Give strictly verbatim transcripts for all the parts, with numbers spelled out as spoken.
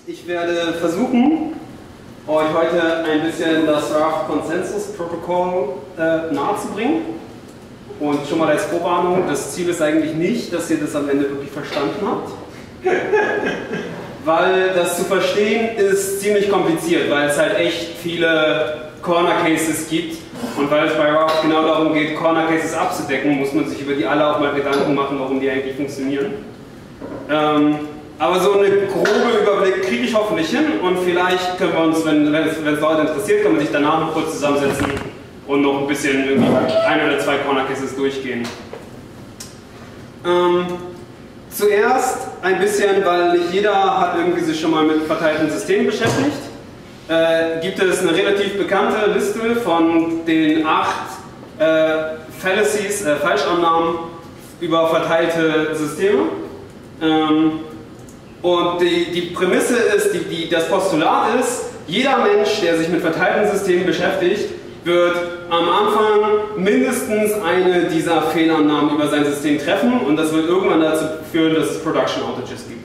Ich werde versuchen, euch heute ein bisschen das Raft Consensus Protocol äh, nahezubringen. Und schon mal als Vorwarnung, das Ziel ist eigentlich nicht, dass ihr das am Ende wirklich verstanden habt. Weil das zu verstehen ist ziemlich kompliziert, weil es halt echt viele Corner Cases gibt. Und weil es bei Raft genau darum geht, Corner Cases abzudecken, muss man sich über die alle auch mal Gedanken machen, warum die eigentlich funktionieren. Ähm, aber so einen groben Überblick kriege ich hoffentlich hin und vielleicht können wir uns, wenn, wenn, es, wenn es Leute interessiert, können wir sich danach noch kurz zusammensetzen und noch ein bisschen irgendwie ein oder zwei Corner Cases durchgehen. Ähm, zuerst ein bisschen, weil nicht jeder hat irgendwie sich schon mal mit verteilten Systemen beschäftigt. Äh, gibt es eine relativ bekannte Liste von den acht äh, Fallacies, äh, Falschannahmen über verteilte Systeme. Ähm, und die, die Prämisse ist, die, die, das Postulat ist, jeder Mensch, der sich mit verteilten Systemen beschäftigt, wird am Anfang mindestens eine dieser Fehlannahmen über sein System treffen und das wird irgendwann dazu führen, dass es Production Outages gibt.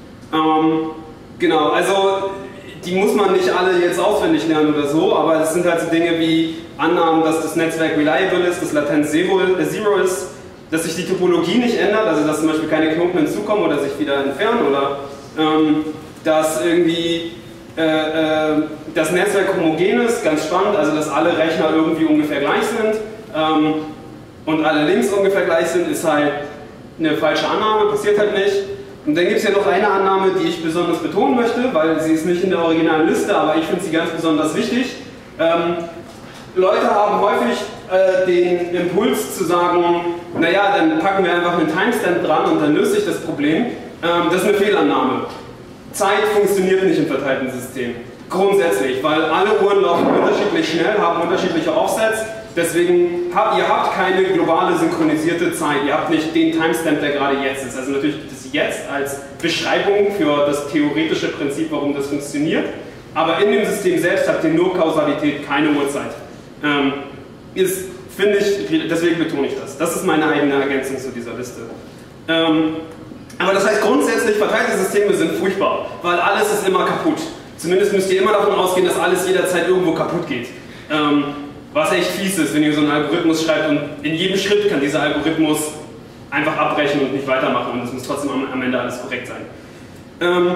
Ähm, genau, also die muss man nicht alle jetzt auswendig lernen oder so, aber es sind halt so Dinge wie Annahmen, dass das Netzwerk reliable ist, dass Latenz zero ist, dass sich die Topologie nicht ändert, also dass zum Beispiel keine Knoten hinzukommen oder sich wieder entfernen oder ähm, dass irgendwie äh, äh, das Netzwerk homogen ist, ganz spannend, also dass alle Rechner irgendwie ungefähr gleich sind ähm, und alle Links ungefähr gleich sind, ist halt eine falsche Annahme, passiert halt nicht. Und dann gibt es ja noch eine Annahme, die ich besonders betonen möchte, weil sie ist nicht in der originalen Liste, aber ich finde sie ganz besonders wichtig. Ähm, Leute haben häufig äh, den Impuls zu sagen, naja, dann packen wir einfach einen Timestamp dran und dann löst sich das Problem. Ähm, das ist eine Fehlannahme. Zeit funktioniert nicht im verteilten System. Grundsätzlich, weil alle Uhren laufen unterschiedlich schnell, haben unterschiedliche Offsets. Deswegen habt ihr habt keine globale synchronisierte Zeit. Ihr habt nicht den Timestamp, der gerade jetzt ist. Also natürlich das Jetzt als Beschreibung für das theoretische Prinzip, warum das funktioniert. Aber in dem System selbst habt ihr nur Kausalität, keine Uhrzeit. Ähm, ist, finde ich, deswegen betone ich das. Das ist meine eigene Ergänzung zu dieser Liste. Ähm, aber das heißt grundsätzlich, verteilte Systeme sind furchtbar, weil alles ist immer kaputt. Zumindest müsst ihr immer davon ausgehen, dass alles jederzeit irgendwo kaputt geht. Ähm, was echt fies ist, wenn ihr so einen Algorithmus schreibt und in jedem Schritt kann dieser Algorithmus einfach abbrechen und nicht weitermachen und es muss trotzdem am, am Ende alles korrekt sein. Ähm,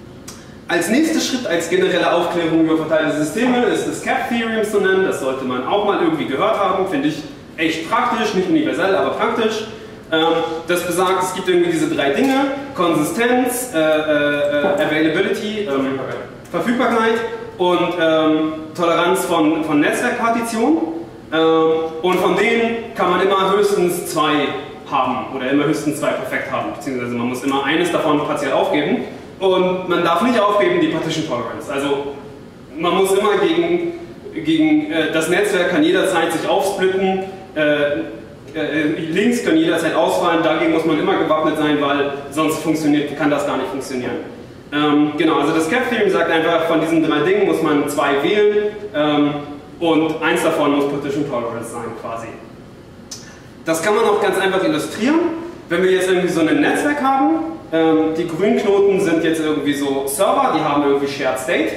als nächster Schritt, als generelle Aufklärung über verteilte Systeme ist das Cap-Theorem zu nennen. Das sollte man auch mal irgendwie gehört haben, finde ich echt praktisch, nicht universell, aber praktisch. Ähm, das besagt, es gibt irgendwie diese drei Dinge, Konsistenz, äh, äh, Availability, ähm, Verfügbarkeit und ähm, Toleranz von, von Netzwerkpartition. Ähm, und von denen kann man immer höchstens zwei haben oder immer höchstens zwei perfekt haben, beziehungsweise man muss immer eines davon partiell aufgeben und man darf nicht aufgeben die Partition Tolerance. Also man muss immer gegen, gegen äh, das Netzwerk kann jederzeit sich aufsplitten, äh, äh, Links können jederzeit ausfallen, dagegen muss man immer gewappnet sein, weil sonst funktioniert, kann das gar nicht funktionieren. Ähm, genau, also das Cap-Theorem sagt einfach, von diesen drei Dingen muss man zwei wählen ähm, und eins davon muss Partition Tolerance sein quasi. Das kann man auch ganz einfach illustrieren, wenn wir jetzt irgendwie so ein Netzwerk haben. Ähm, die grünen Knoten sind jetzt irgendwie so Server, die haben irgendwie Shared State.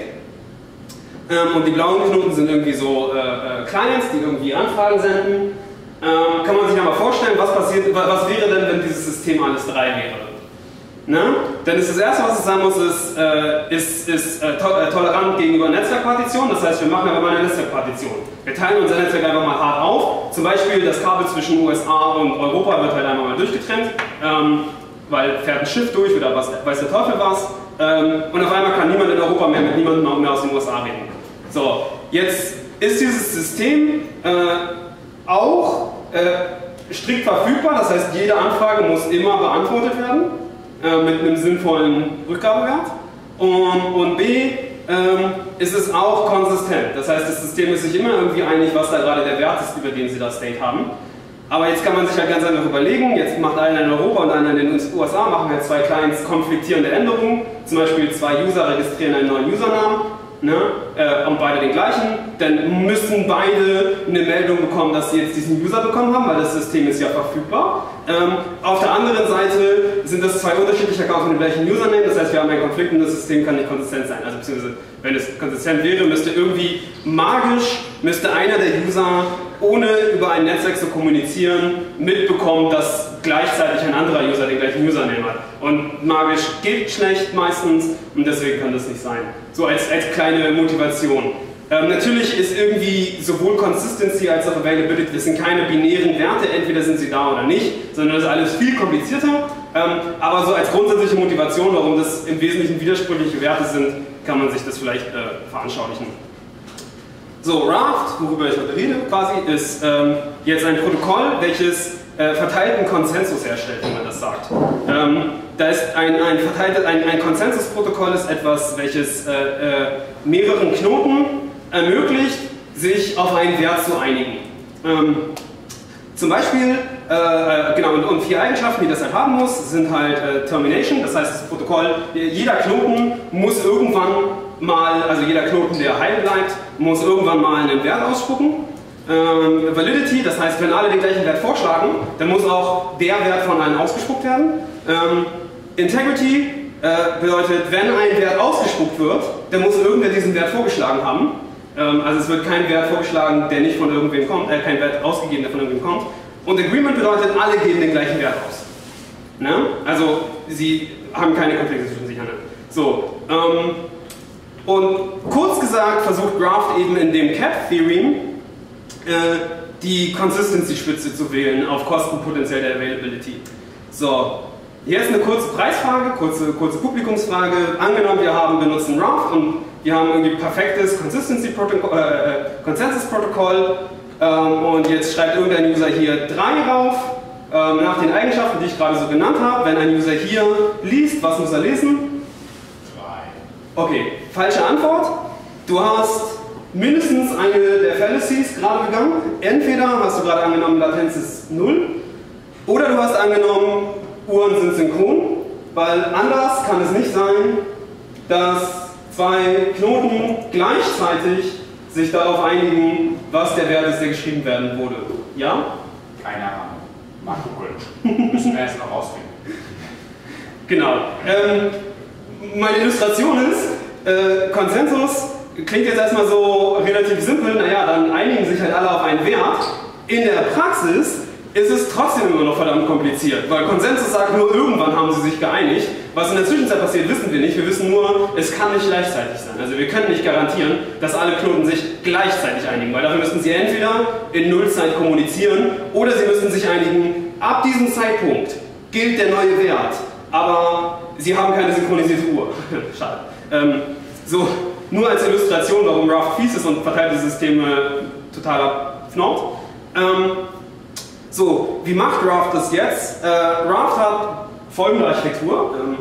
Ähm, und die blauen Knoten sind irgendwie so äh, äh, Clients, die irgendwie Anfragen senden. Ähm, kann man sich aber vorstellen, was passiert, was wäre denn, wenn dieses System alles drei wäre? Ne? Denn ist das erste, was es sein muss, ist, äh, ist, ist äh, to äh, tolerant gegenüber Netzwerkpartition. Das heißt, wir machen aber mal eine Netzwerkpartition. Wir teilen unser Netzwerk einfach mal hart auf. Zum Beispiel das Kabel zwischen U S A und Europa wird halt einmal mal durchgetrennt, ähm, weil fährt ein Schiff durch oder was, weiß der Teufel was. Ähm, und auf einmal kann niemand in Europa mehr mit niemandem mehr aus den U S A reden. So, jetzt ist dieses System äh, auch äh, strikt verfügbar. Das heißt, jede Anfrage muss immer beantwortet werden mit einem sinnvollen Rückgabewert und, und b ähm, ist es auch konsistent. Das heißt, das System ist sich immer irgendwie einig, was da gerade der Wert ist, über den sie das State haben. Aber jetzt kann man sich halt ganz einfach überlegen, jetzt macht einer in Europa und einer in den U S A, machen wir zwei Clients konfliktierende Änderungen, zum Beispiel zwei User registrieren einen neuen Usernamen ne, äh, und beide den gleichen, dann müssen beide eine Meldung bekommen, dass sie jetzt diesen User bekommen haben, weil das System ist ja verfügbar. Ähm, auf der anderen Seite sind das zwei unterschiedliche Accounts mit dem gleichen Username, das heißt, wir haben einen Konflikt und das System kann nicht konsistent sein. Also beziehungsweise, wenn es konsistent wäre, müsste irgendwie magisch, müsste einer der User, ohne über ein Netzwerk zu kommunizieren, mitbekommen, dass gleichzeitig ein anderer User den gleichen Username hat. Und magisch geht schlecht meistens und deswegen kann das nicht sein. So als, als kleine Motivation. Ähm, natürlich ist irgendwie sowohl Consistency als auch Availability, das sind keine binären Werte, entweder sind sie da oder nicht, sondern das ist alles viel komplizierter. Ähm, aber so als grundsätzliche Motivation, warum das im Wesentlichen widersprüchliche Werte sind, kann man sich das vielleicht äh, veranschaulichen. So, Raft, worüber ich heute rede quasi, ist ähm, jetzt ein Protokoll, welches äh, verteilten Konsensus herstellt, wenn man das sagt. Ähm, da ist ein, ein, verteiltes, ein, ein Konsensusprotokoll ist etwas, welches äh, äh, mehreren Knoten ermöglicht, sich auf einen Wert zu einigen. Ähm, zum Beispiel, äh, genau, und, und vier Eigenschaften, die das halt haben muss, sind halt äh, Termination, das heißt, das Protokoll, jeder Knoten muss irgendwann mal, also jeder Knoten, der heil bleibt, muss irgendwann mal einen Wert ausspucken. Ähm, Validity, das heißt, wenn alle den gleichen Wert vorschlagen, dann muss auch der Wert von allen ausgespuckt werden. Ähm, Integrity äh, bedeutet, wenn ein Wert ausgespuckt wird, dann muss irgendwer diesen Wert vorgeschlagen haben. Ähm, also es wird kein Wert vorgeschlagen, der nicht von irgendwem kommt, äh, kein Wert ausgegeben, der von irgendwem kommt. Und Agreement bedeutet, alle geben den gleichen Wert aus. Ne? Also sie haben keine Konflikte zwischen sich. So, ähm, und kurz gesagt versucht Graft eben in dem Cap-Theorem äh, die Consistency-Spitze zu wählen auf Kosten potenziell der Availability. So, hier ist eine kurze Preisfrage, kurze, kurze Publikumsfrage. Angenommen, wir haben benutzen Raft und wir haben irgendwie perfektes Consistency-Protokoll, äh, Consensus-Protokoll ähm, und jetzt schreibt irgendein User hier drei rauf ähm, nach den Eigenschaften, die ich gerade so genannt habe. Wenn ein User hier liest, was muss er lesen? Okay, falsche Antwort. Du hast mindestens eine der Fallacies gerade gegangen. Entweder hast du gerade angenommen, Latenz ist null, oder du hast angenommen, Uhren sind synchron, weil anders kann es nicht sein, dass zwei Knoten gleichzeitig sich darauf einigen, was der Wert ist, der geschrieben werden wurde. Ja? Keine Ahnung. Mal gucken. Müssen wir erst noch rausfinden. Genau. Ähm, Meine Illustration ist, äh, Konsensus klingt jetzt erstmal so relativ simpel, naja, dann einigen sich halt alle auf einen Wert. In der Praxis ist es trotzdem immer noch verdammt kompliziert, weil Konsensus sagt nur, irgendwann haben sie sich geeinigt. Was in der Zwischenzeit passiert, wissen wir nicht. Wir wissen nur, es kann nicht gleichzeitig sein. Also wir können nicht garantieren, dass alle Knoten sich gleichzeitig einigen, weil dafür müssten sie entweder in Nullzeit kommunizieren oder sie müssten sich einigen, ab diesem Zeitpunkt gilt der neue Wert. Aber sie haben keine synchronisierte Uhr. Schade. Ähm, so, nur als Illustration, warum Raft fies ist und verteilte Systeme totaler Fnord. Ähm, so, wie macht Raft das jetzt? Äh, Raft hat folgende Architektur. Ähm,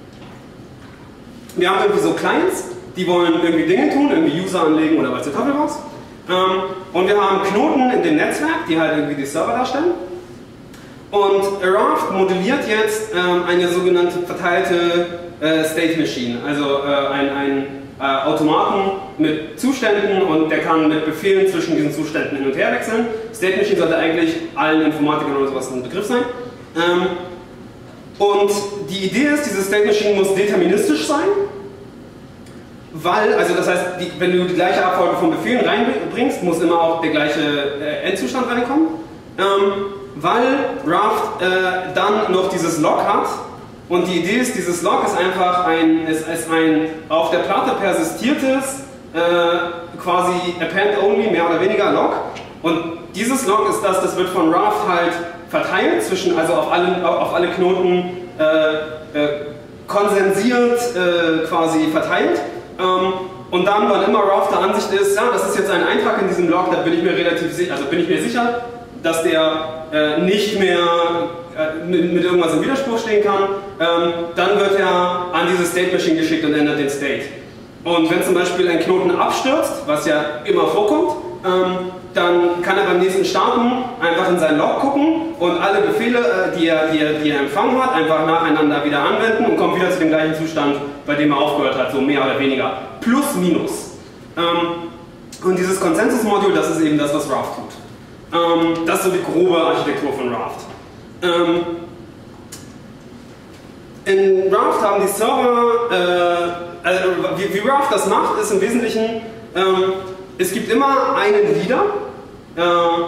wir haben irgendwie so Clients, die wollen irgendwie Dinge tun, irgendwie User anlegen oder weiß der Teufel was. Ähm, und wir haben Knoten in dem Netzwerk, die halt irgendwie die Server darstellen. Und Raft modelliert jetzt ähm, eine sogenannte verteilte äh, State Machine, also äh, ein, ein äh, Automaten mit Zuständen und der kann mit Befehlen zwischen diesen Zuständen hin und her wechseln. State Machine sollte eigentlich allen Informatikern oder sowas ein Begriff sein. Ähm, und die Idee ist, diese State Machine muss deterministisch sein, weil, also das heißt, die, wenn du die gleiche Abfolge von Befehlen reinbringst, muss immer auch der gleiche äh, Endzustand reinkommen. Ähm, weil Raft äh, dann noch dieses Log hat und die Idee ist, dieses Log ist einfach ein, ist, ist ein auf der Platte persistiertes, äh, quasi Append-Only, mehr oder weniger Log und dieses Log ist das, das wird von Raft halt verteilt, zwischen, also auf alle, auf alle Knoten äh, äh, konsensiert äh, quasi verteilt ähm, und dann, wann immer Raft der Ansicht ist, ja, das ist jetzt ein Eintrag in diesem Log, da bin ich mir relativ sicher, also bin ich mir sicher, dass der äh, nicht mehr äh, mit, mit irgendwas im Widerspruch stehen kann, ähm, dann wird er an diese State Machine geschickt und ändert den State. Und wenn zum Beispiel ein Knoten abstürzt, was ja immer vorkommt, ähm, dann kann er beim nächsten Starten einfach in sein Log gucken und alle Befehle, äh, die, er, die, er, die er empfangen hat, einfach nacheinander wieder anwenden und kommt wieder zu dem gleichen Zustand, bei dem er aufgehört hat, so mehr oder weniger. Plus, minus. Ähm, und dieses Konsensus-Module, das ist eben das, was Raft tut. Ähm, das ist so die grobe Architektur von Raft. Ähm, in Raft haben die Server, äh, also wie, wie Raft das macht, ist im Wesentlichen, ähm, es gibt immer einen Leader, äh,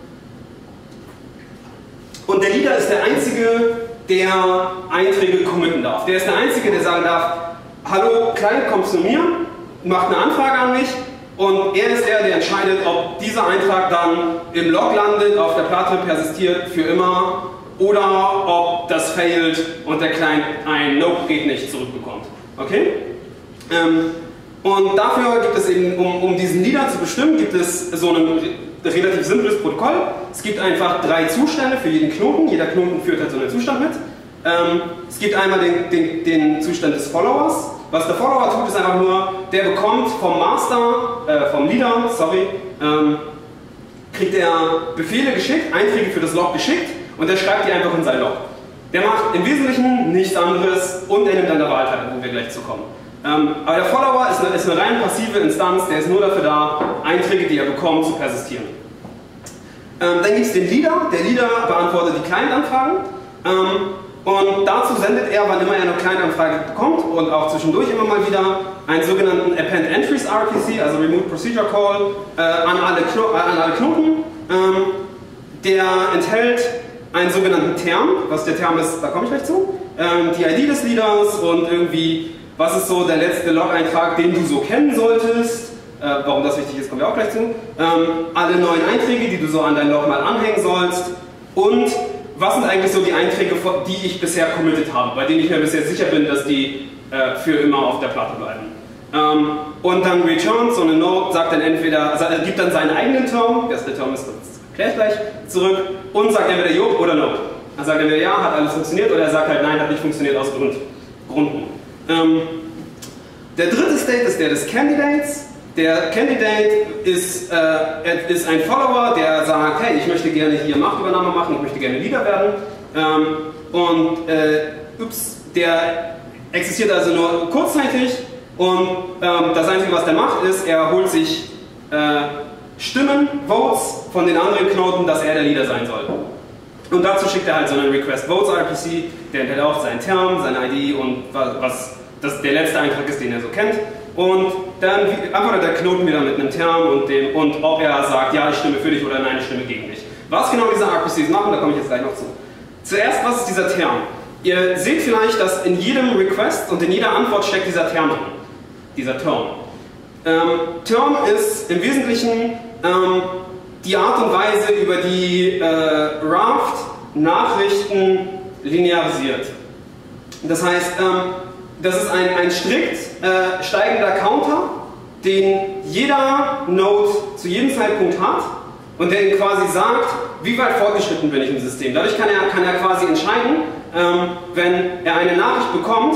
und der Leader ist der Einzige, der Einträge committen darf. Der ist der Einzige, der sagen darf, hallo Client, komm zu mir, macht eine Anfrage an mich, und er ist der, der entscheidet, ob dieser Eintrag dann im Log landet, auf der Platte persistiert für immer, oder ob das failed und der Client ein Nope geht nicht zurückbekommt. Okay? Ähm, und dafür gibt es eben, um, um diesen Leader zu bestimmen, gibt es so ein relativ simples Protokoll. Es gibt einfach drei Zustände für jeden Knoten. Jeder Knoten führt halt so einen Zustand mit. Ähm, es gibt einmal den, den, den Zustand des Followers. Was der Follower tut, ist einfach nur, der bekommt vom Master, äh, vom Leader, sorry, ähm, kriegt er Befehle geschickt, Einträge für das Log geschickt, und der schreibt die einfach in sein Log. Der macht im Wesentlichen nichts anderes, und er nimmt an der Wahl teil, wo wir gleich zu kommen. Ähm, aber der Follower ist eine, ist eine rein passive Instanz, der ist nur dafür da, Einträge, die er bekommt, zu persistieren. Ähm, dann gibt es den Leader. Der Leader beantwortet die Client-Anfragen. Ähm, Und dazu sendet er, wann immer er eine Client-Anfrage bekommt, und auch zwischendurch immer mal wieder, einen sogenannten Append Entries R P C, also Remote Procedure Call, äh, an, alle Kno äh, an alle Knoten. Ähm, der enthält einen sogenannten Term. Was der Term ist, da komme ich gleich zu. Ähm, die I D des Leaders und irgendwie, was ist so der letzte Log-Eintrag, den du so kennen solltest. Äh, warum das wichtig ist, kommen wir auch gleich zu. Ähm, alle neuen Einträge, die du so an dein Log mal anhängen sollst. Und was sind eigentlich so die Einträge, die ich bisher committed habe, bei denen ich mir bisher sicher bin, dass die äh, für immer auf der Platte bleiben. Ähm, und dann returns so eine Node, sagt dann entweder, also gibt dann seinen eigenen Term, das der Term ist, das erkläre ich gleich, zurück, und sagt entweder Jo oder No. Er sagt entweder ja, hat alles funktioniert, oder er sagt halt nein, hat nicht funktioniert aus Grund, Gründen. Ähm, der dritte State ist der des Candidates. Der Candidate ist, äh, ist ein Follower, der sagt, hey, ich möchte gerne hier Machtübernahme machen, ich möchte gerne Leader werden. Ähm, und äh, ups, der existiert also nur kurzzeitig, und ähm, das Einzige, was der macht, ist, er holt sich äh, Stimmen, Votes von den anderen Knoten, dass er der Leader sein soll. Und dazu schickt er halt so einen Request Votes R P C, der enthält auch seinen Term, seine I D und was das der letzte Eintrag ist, den er so kennt. Und dann antwortet der Knoten wieder mit einem Term und, dem, und ob er sagt, ja, ich stimme für dich oder nein, ich stimme gegen dich. Was genau diese R P Cs machen, da komme ich jetzt gleich noch zu. Zuerst, was ist dieser Term? Ihr seht vielleicht, dass in jedem Request und in jeder Antwort steckt dieser Term drin. Dieser Term. Ähm, Term ist im Wesentlichen ähm, die Art und Weise, über die äh, Raft Nachrichten linearisiert. Das heißt, ähm, das ist ein, ein strikt äh, steigender Counter, den jeder Node zu jedem Zeitpunkt hat und der ihm quasi sagt, wie weit fortgeschritten bin ich im System. Dadurch kann er, kann er quasi entscheiden, ähm, wenn er eine Nachricht bekommt,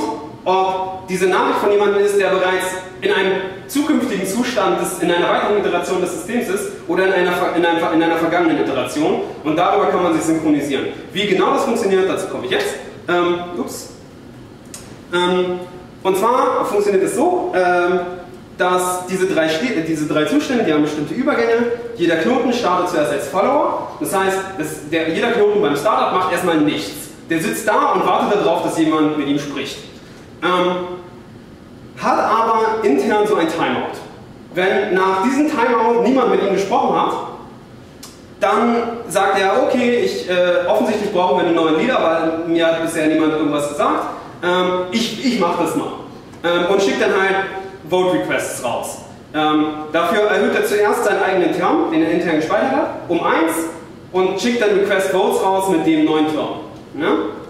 ob diese Nachricht von jemandem ist, der bereits in einem zukünftigen Zustand, des, in einer weiteren Iteration des Systems ist, oder in einer, in, einer, in einer vergangenen Iteration, und darüber kann man sich synchronisieren. Wie genau das funktioniert, dazu komme ich jetzt. Ähm, ups. Ähm, und zwar funktioniert es so, ähm, dass diese drei, diese drei Zustände, die haben bestimmte Übergänge. Jeder Knoten startet zuerst als Follower. Das heißt, das, der, jeder Knoten beim Startup macht erstmal nichts. Der sitzt da und wartet darauf, dass jemand mit ihm spricht. Ähm, hat aber intern so ein Timeout. Wenn nach diesem Timeout niemand mit ihm gesprochen hat, dann sagt er, okay, ich, äh, offensichtlich brauchen wir einen neuen Leader, weil mir hat bisher niemand irgendwas gesagt. Ähm, ich ich mache das mal. Ähm, und schickt dann halt Vote Requests raus. Ähm, dafür erhöht er zuerst seinen eigenen Term, den er intern gespeichert hat, um eins, und schickt dann Request Votes raus mit dem neuen Term. Ne?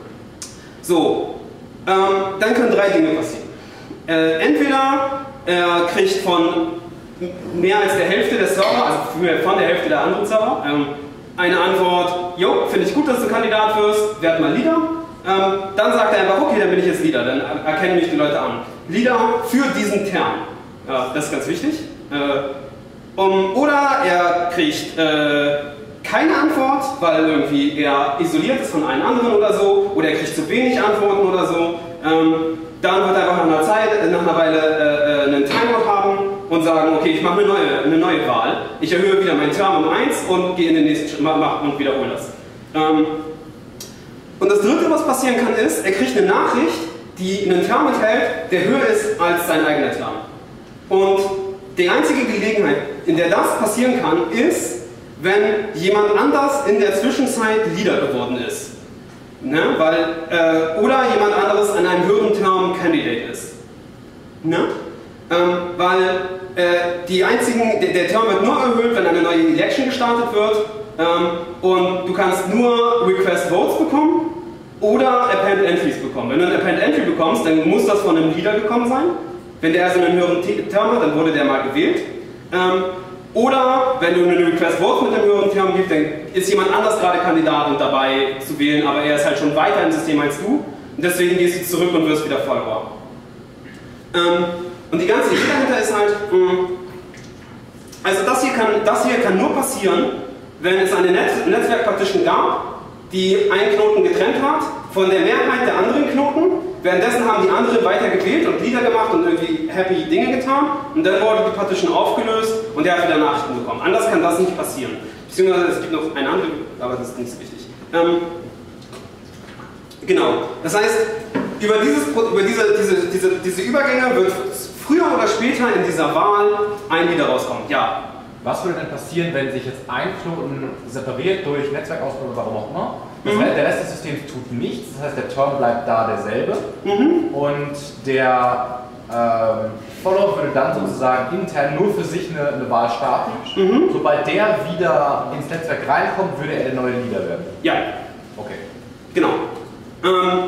So, ähm, dann können drei Dinge passieren. Äh, entweder er kriegt von mehr als der Hälfte der Server, also von der Hälfte der anderen Server, ähm, eine Antwort, jo, finde ich gut, dass du Kandidat wirst, werd mal Leader. Ähm, dann sagt er einfach, okay, dann bin ich jetzt Leader, dann erkennen mich die Leute an. Leader für diesen Term. Ja, das ist ganz wichtig. Äh, um, oder er kriegt äh, keine Antwort, weil irgendwie er isoliert ist von allen anderen oder so, oder er kriegt zu wenig Antworten oder so. Ähm, dann wird er einfach nach einer Zeit, nach einer Weile äh, einen Timeout haben, und sagen, okay, ich mache eine neue, eine neue Wahl, ich erhöhe wieder meinen Term um eins und gehe in den nächsten Schritt und wiederhole das. Ähm, und das dritte, was passieren kann, ist, er kriegt eine Nachricht, die einen Term enthält, der höher ist als sein eigener Term. Und die einzige Gelegenheit, in der das passieren kann, ist, wenn jemand anders in der Zwischenzeit Leader geworden ist. Ne? Weil, äh, oder jemand anderes an einem höheren Term Candidate ist. Ne? Ähm, weil äh, die einzigen, der, der Term wird nur erhöht, wenn eine neue Election gestartet wird, ähm, und du kannst nur Request Votes bekommen oder Append Entries bekommen. Wenn du ein Append Entry bekommst, dann muss das von einem Leader gekommen sein. Wenn der also einen höheren Term hat, dann wurde der mal gewählt. Ähm, oder wenn du einen Request Vote mit einem höheren Term gibst, dann ist jemand anders gerade Kandidat und dabei zu wählen, aber er ist halt schon weiter im System als du. Und deswegen gehst du zurück und wirst wieder Follower. Ähm, und die ganze Idee dahinter ist halt, mh, also das hier, kann, das hier kann nur passieren, wenn es eine Netz Netzwerk-Partition gab, die einen Knoten getrennt hat von der Mehrheit der anderen Knoten. Währenddessen haben die anderen weiter gewählt und Lieder gemacht und irgendwie happy Dinge getan. Und dann wurde die Partition aufgelöst und der hat wieder Nachrichten bekommen. Anders kann das nicht passieren. Beziehungsweise es gibt noch eine andere, aber das ist nicht so wichtig. Ähm, genau. Das heißt, über, dieses, über diese, diese, diese, diese Übergänge wird früher oder später in dieser Wahl ein Lieder rauskommen. Ja. Was würde denn passieren, wenn sich jetzt ein Knoten separiert durch Netzwerkausbau oder warum auch immer? Das Mhm. heißt, der Rest des Systems tut nichts, das heißt, der Term bleibt da derselbe Mhm. und der ähm, Follower würde dann sozusagen intern nur für sich eine, eine Wahl starten. Mhm. Sobald der wieder ins Netzwerk reinkommt, würde er der neue Leader werden. Ja. Okay. Genau. Ähm,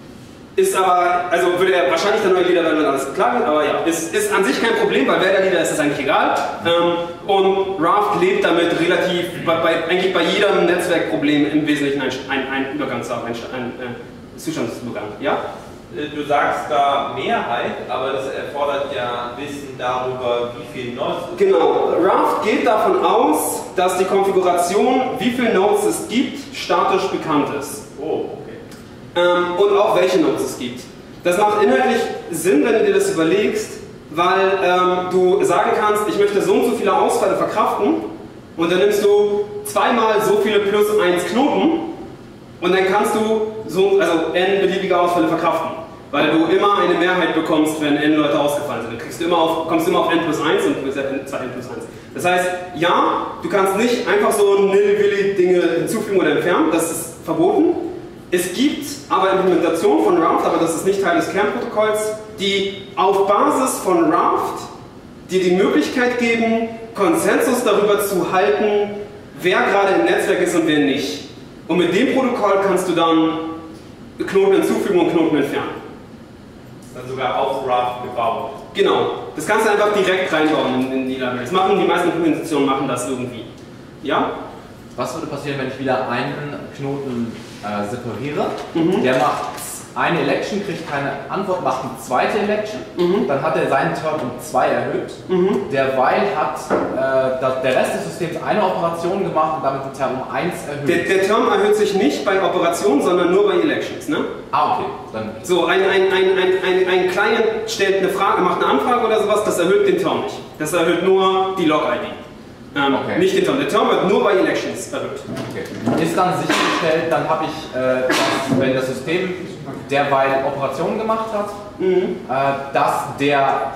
ist aber, also würde er wahrscheinlich der neue Leader werden, wenn alles klar wird, aber ja, ist, ist an sich kein Problem, weil wer der Leader ist, ist eigentlich egal. Ähm, und Raft lebt damit relativ, bei, bei, eigentlich bei jedem Netzwerkproblem im Wesentlichen ein, ein, ein Übergang zu haben, ein, ein äh, Zustandsübergang. Ja? Du sagst da Mehrheit, aber das erfordert ja Wissen darüber, wie viele Nodes es gibt. Genau, Raft geht davon aus, dass die Konfiguration, wie viele Nodes es gibt, statisch bekannt ist. Oh, okay. Ähm, und auch welche Nodes es gibt. Das macht inhaltlich Sinn, wenn du dir das überlegst, weil ähm, du sagen kannst, ich möchte so und so viele Ausfälle verkraften und dann nimmst du zweimal so viele plus eins Knoten und dann kannst du so, also n beliebige Ausfälle verkraften, weil du immer eine Mehrheit bekommst, wenn n Leute ausgefallen sind. Du kriegst immer auf, kommst immer auf n plus eins und du zwei n plus eins. Das heißt, ja, du kannst nicht einfach so nilly-willy Dinge hinzufügen oder entfernen, das ist verboten. Es gibt aber Implementationen von Raft, aber das ist nicht Teil des Kernprotokolls, die auf Basis von Raft dir die Möglichkeit geben, Konsensus darüber zu halten, wer gerade im Netzwerk ist und wer nicht. Und mit dem Protokoll kannst du dann Knoten hinzufügen und Knoten entfernen. Das ist dann sogar auf Raft gebaut. Genau, das kannst du einfach direkt reinbauen in, in die Library. Das machen die meisten Implementationen machen das irgendwie. Ja? Was würde passieren, wenn ich wieder einen Knoten äh, separiere? Mhm. Der macht eine Election, kriegt keine Antwort, macht eine zweite Election, Mhm. dann hat er seinen Term um zwei erhöht. Mhm. Derweil hat äh, das, der Rest des Systems eine Operation gemacht und damit den Term um eins erhöht. Der, der Term erhöht sich nicht bei Operationen, sondern nur bei Elections. Ne? ah, okay. Dann So, ein, ein, ein, ein, ein, ein Client stellt eine Frage, macht eine Anfrage oder sowas, das erhöht den Term nicht. Das erhöht nur die Log-I D. Ähm, Okay. Nicht den Term. Der Term wird nur bei Elections erhöht. okay. Ist dann sichergestellt, dann habe ich, äh, dass, wenn das System derweil Operationen gemacht hat, Mhm. äh, dass der,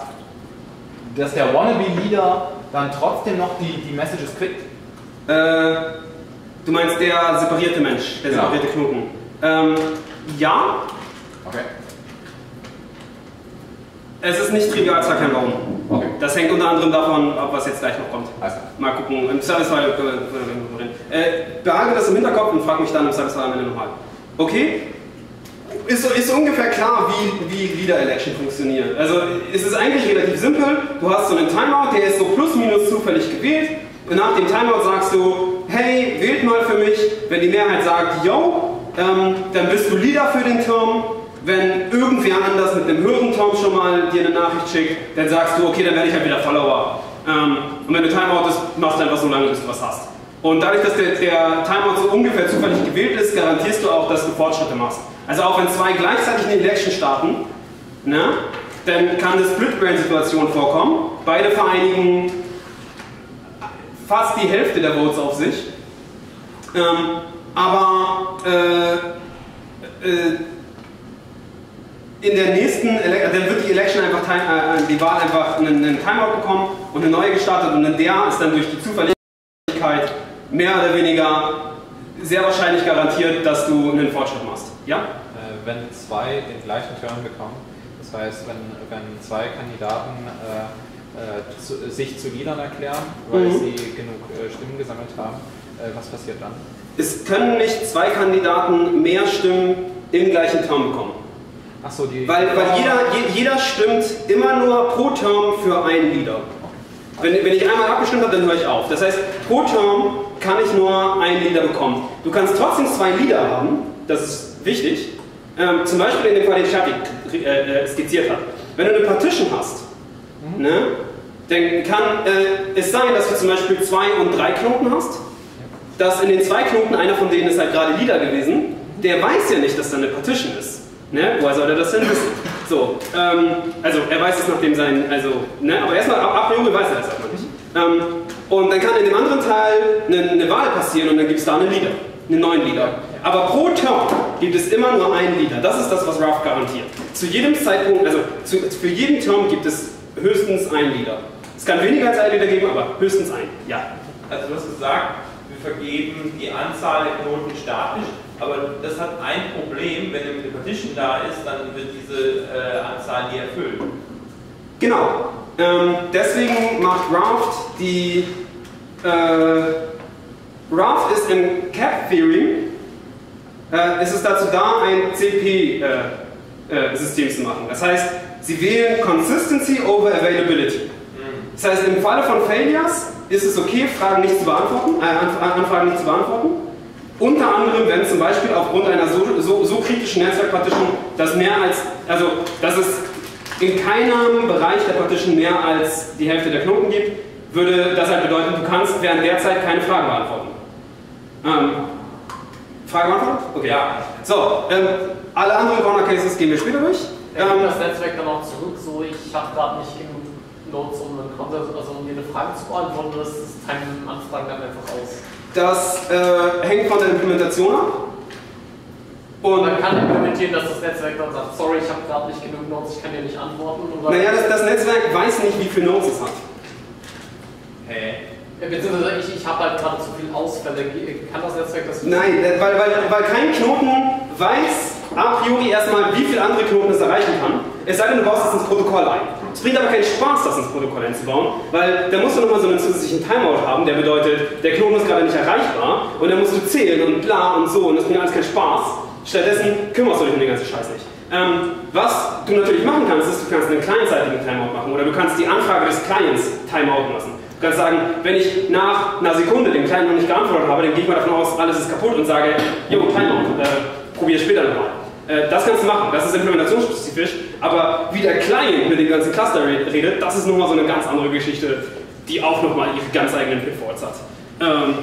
dass der Wannabe-Leader dann trotzdem noch die, die Messages kriegt. Äh, du meinst der separierte Mensch, der Genau. separierte Knoten. Ähm, ja, Okay. es ist nicht trivial, zwar kein Warum. Okay. Das hängt unter anderem davon ab, was jetzt gleich noch kommt. Alles klar. Mal gucken, im Service-File können wir irgendwo drin. Äh, behalte das im Hinterkopf und frag mich dann im Service-File am Ende nochmal. Okay? Ist, ist ungefähr klar, wie, wie Leader-Election funktioniert. Also es ist eigentlich relativ simpel. Du hast so einen Timeout, der ist so plus minus zufällig gewählt. Und nach dem Timeout sagst du, hey, wählt mal für mich. Wenn die Mehrheit sagt, yo, ähm, dann bist du Leader für den Term. Wenn irgendwer anders mit einem höheren Term schon mal dir eine Nachricht schickt, dann sagst du, okay, dann werde ich halt wieder Follower. Ähm, und wenn du Timeout ist, machst du einfach so lange, bis du was hast. Und dadurch, dass der, der Timeout so ungefähr zufällig gewählt ist, garantierst du auch, dass du Fortschritte machst. Also auch wenn zwei gleichzeitig eine Election starten, ne, dann kann eine Split-Brain-Situation vorkommen. Beide vereinigen fast die Hälfte der Votes auf sich. Ähm, aber äh, äh, in der nächsten, Ele dann wird die Election einfach, äh, die Wahl einfach einen, einen Timeout bekommen und eine neue gestartet und in der ist dann durch die Zuverlässigkeit mehr oder weniger sehr wahrscheinlich garantiert, dass du einen Fortschritt machst. Ja? Äh, wenn zwei den gleichen Turn bekommen, das heißt, wenn, wenn zwei Kandidaten äh, äh, zu, sich zu Leadern erklären, weil mhm. sie genug äh, Stimmen gesammelt haben, äh, was passiert dann? Es können nicht zwei Kandidaten mehr Stimmen im gleichen Turn bekommen. Ach so, die weil weil jeder, jeder stimmt immer nur pro Turn für einen Leader. Wenn, wenn ich einmal abgestimmt habe, dann höre ich auf. Das heißt, pro Turn kann ich nur einen Leader bekommen. Du kannst trotzdem zwei Leader haben, das ist wichtig. Ähm, zum Beispiel in dem Fall, den Shadi äh, skizziert hat. Wenn du eine Partition hast, mhm. ne, dann kann äh, es sein, dass du zum Beispiel zwei und drei Knoten hast. Dass in den zwei Knoten, einer von denen ist halt gerade Leader gewesen, der weiß ja nicht, dass da eine Partition ist. Ne? Woher soll er das denn wissen? So, ähm, also er weiß es nachdem sein, also, ne? aber erstmal ab, ab Junge weiß er das einfach nicht. Ähm, und dann kann in dem anderen Teil eine, eine Wahl passieren und dann gibt es da einen Leader, einen neuen Leader. Aber pro Turn gibt es immer nur einen Leader. Das ist das, was Ruff garantiert. Zu jedem Zeitpunkt, also zu, für jeden Turn gibt es höchstens einen Leader. Es kann weniger als einen Leader geben, aber höchstens einen. Ja. Also du hast gesagt, wir vergeben die Anzahl der Knoten statisch, aber das hat ein Problem, wenn eine Partition da ist, dann wird diese äh, Anzahl nie erfüllt. Genau. Ähm, deswegen macht Raft die... Äh, Raft ist in Cap Theory, äh, ist es dazu da, ein C P-System äh, äh, zu machen. Das heißt, sie wählen Consistency over Availability. Mhm. Das heißt, im Falle von Failures ist es okay, Fragen nicht zu beantworten, äh, Anfragen nicht zu beantworten. Unter anderem, wenn zum Beispiel aufgrund einer so, so, so kritischen Netzwerkpartition, dass mehr als, also dass es in keinem Bereich der Partition mehr als die Hälfte der Knoten gibt, würde das halt bedeuten, du kannst während der Zeit keine Fragen beantworten. Ähm, Frage beantwortet? Okay. Ja. So, ähm, alle anderen Corner Cases gehen wir später durch. Ähm, das Netzwerk dann auch zurück, so ich habe gerade nicht genug Notes, um, also, um dir eine Frage zu beantworten, oder ist das Time-Anfragen dann einfach aus? Das äh, hängt von der Implementation ab. Und man kann implementieren, dass das Netzwerk dann sagt, sorry, ich habe gerade nicht genug Notes, ich kann dir nicht antworten. Oder naja, das, das Netzwerk weiß nicht, wie viele Notes es hat. Hä? Ja, beziehungsweise ich, ich habe halt gerade zu viele Ausfälle. Kann das Netzwerk das? Nein, weil, weil, weil kein Knoten weiß a priori erstmal, wie viele andere Knoten es erreichen kann. Es sei denn, du baust es ins Protokoll ein. Es bringt aber keinen Spaß, das ins Protokoll einzubauen, weil da musst du nochmal so einen zusätzlichen Timeout haben, der bedeutet, der Knoten ist gerade nicht erreichbar und dann musst du zählen und bla und so und das bringt alles keinen Spaß. Stattdessen kümmerst du dich um den ganzen Scheiß nicht. Ähm, was du natürlich machen kannst, ist, du kannst einen clientseitigen Timeout machen oder du kannst die Anfrage des Clients timeouten lassen. Du kannst sagen, wenn ich nach einer Sekunde den Client noch nicht geantwortet habe, dann gehe ich mal davon aus, alles ist kaputt und sage, jo, Timeout, äh, probier später nochmal. Äh, das kannst du machen, das ist implementationsspezifisch, aber wie der Client mit dem ganzen Cluster redet, das ist nochmal so eine ganz andere Geschichte, die auch nochmal ihre ganz eigenen Pitfalls hat. Ähm,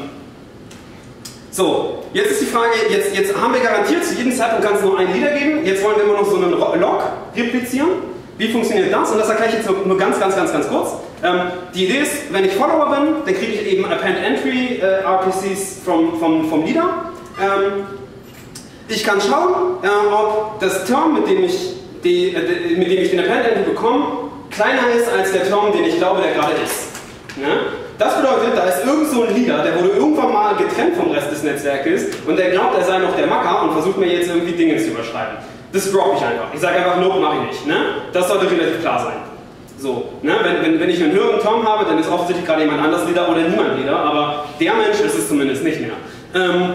so, jetzt ist die Frage, jetzt, jetzt haben wir garantiert, zu jedem Zeitpunkt kann es nur einen Leader geben, jetzt wollen wir immer noch so einen Log replizieren. Wie funktioniert das? Und das erkläre ich jetzt nur ganz, ganz, ganz, ganz kurz. Ähm, die Idee ist, wenn ich Follower bin, dann kriege ich eben Append Entry äh, R P Cs vom, vom, vom Leader. Ähm, ich kann schauen, äh, ob das Term, mit dem ich, die, äh, mit dem ich den Append Entry bekomme, kleiner ist als der Term, den ich glaube, der gerade ist. Ne? Das bedeutet, da ist irgend so ein Leader, der wurde irgendwann mal getrennt vom Rest des Netzwerkes und der glaubt, er sei noch der Macker und versucht mir jetzt irgendwie Dinge zu überschreiben. Das droppe ich einfach. Ich sage einfach, nope, mache ich nicht. Ne? Das sollte relativ klar sein. So, ne? wenn, wenn, wenn ich einen höheren Tom habe, dann ist offensichtlich gerade jemand anders Leader oder niemand Leader, aber der Mensch ist es zumindest nicht mehr. Ähm,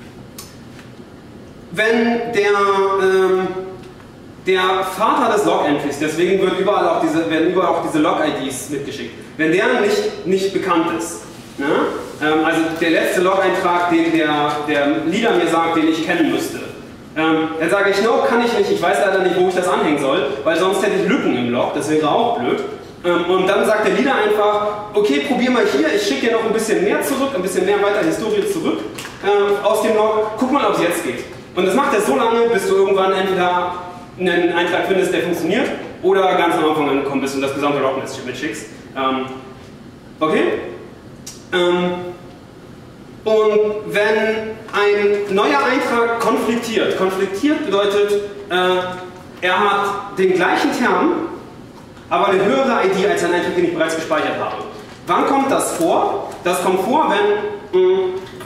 wenn der, ähm, der Vater des Log-Entries, deswegen wird überall auch diese, werden überall auch diese Log-I Ds mitgeschickt, wenn der nicht, nicht bekannt ist, ne? ähm, also der letzte Log-Eintrag, den der, der Leader mir sagt, den ich kennen müsste, Ähm, dann sage ich, no, kann ich nicht, ich weiß leider nicht, wo ich das anhängen soll, weil sonst hätte ich Lücken im Log, das wäre auch blöd. Ähm, und dann sagt der Leader einfach, okay, probier mal hier, ich schicke dir noch ein bisschen mehr zurück, ein bisschen mehr weiter Historie zurück ähm, aus dem Log, guck mal, ob es jetzt geht. Und das macht er so lange, bis du irgendwann entweder einen Eintrag findest, der funktioniert, Oder ganz am Anfang angekommen bist und das gesamte Rocknest mitschickst. Ähm, okay? Ähm, und wenn ein neuer Eintrag konfliktiert, konfliktiert bedeutet, äh, er hat den gleichen Term, aber eine höhere I D als ein Eintrag, den ich bereits gespeichert habe. Wann kommt das vor? Das kommt vor, wenn, mh,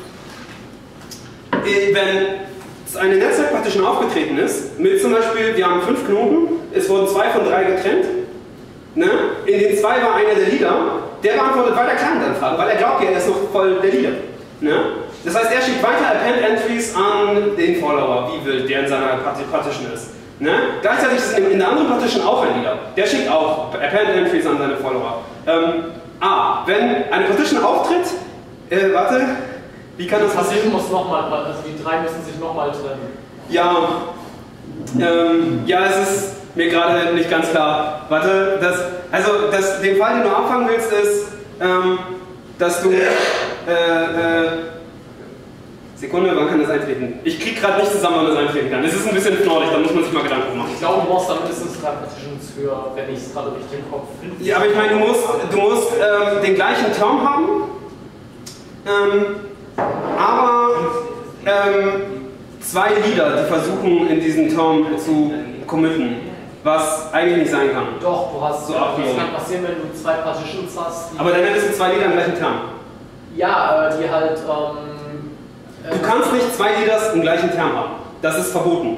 wenn eine Netzwerk-Partition aufgetreten ist, mit zum Beispiel, wir haben fünf Knoten, es wurden zwei von drei getrennt, ne? In den zwei war einer der Leader, der beantwortet weiter Client-Anfragen, weil er glaubt ja, er ist noch voll der Leader. Ne? Das heißt, er schickt weiter Append-Entries an den Follower, wie wild der in seiner Partition ist. Ne? Gleichzeitig ist in der anderen Partition auch ein Leader, der schickt auch Append-Entries an seine Follower. Ähm, ah, wenn eine Partition auftritt, äh, warte, wie kann das passieren? Muss noch mal, also die drei müssen sich nochmal trennen. Ja, ähm, ja, es ist mir gerade nicht ganz klar. Warte, das, also das, den Fall, den du abfangen willst, ist, ähm, dass du, äh, äh, Sekunde, wann kann das eintreten? Ich krieg gerade nicht zusammen, wann das eintreten kann. Es ist ein bisschen knorrig, da muss man sich mal Gedanken machen. Ich glaube, du brauchst da mindestens drei Partitions für, wenn ich es gerade richtig im Kopf finde. Ja, aber ich meine, du musst, du musst ähm, den gleichen Term haben, ähm, aber ähm, zwei Leader, die versuchen in diesen Term zu committen, was eigentlich nicht sein kann. Doch, du hast so ja, abgehoben. das kann passieren, wenn du zwei Partitions hast. Aber dann hättest du zwei Leader im gleichen Term. Ja, die halt. Ähm, du kannst nicht zwei Leaders im gleichen Term haben. Das ist verboten.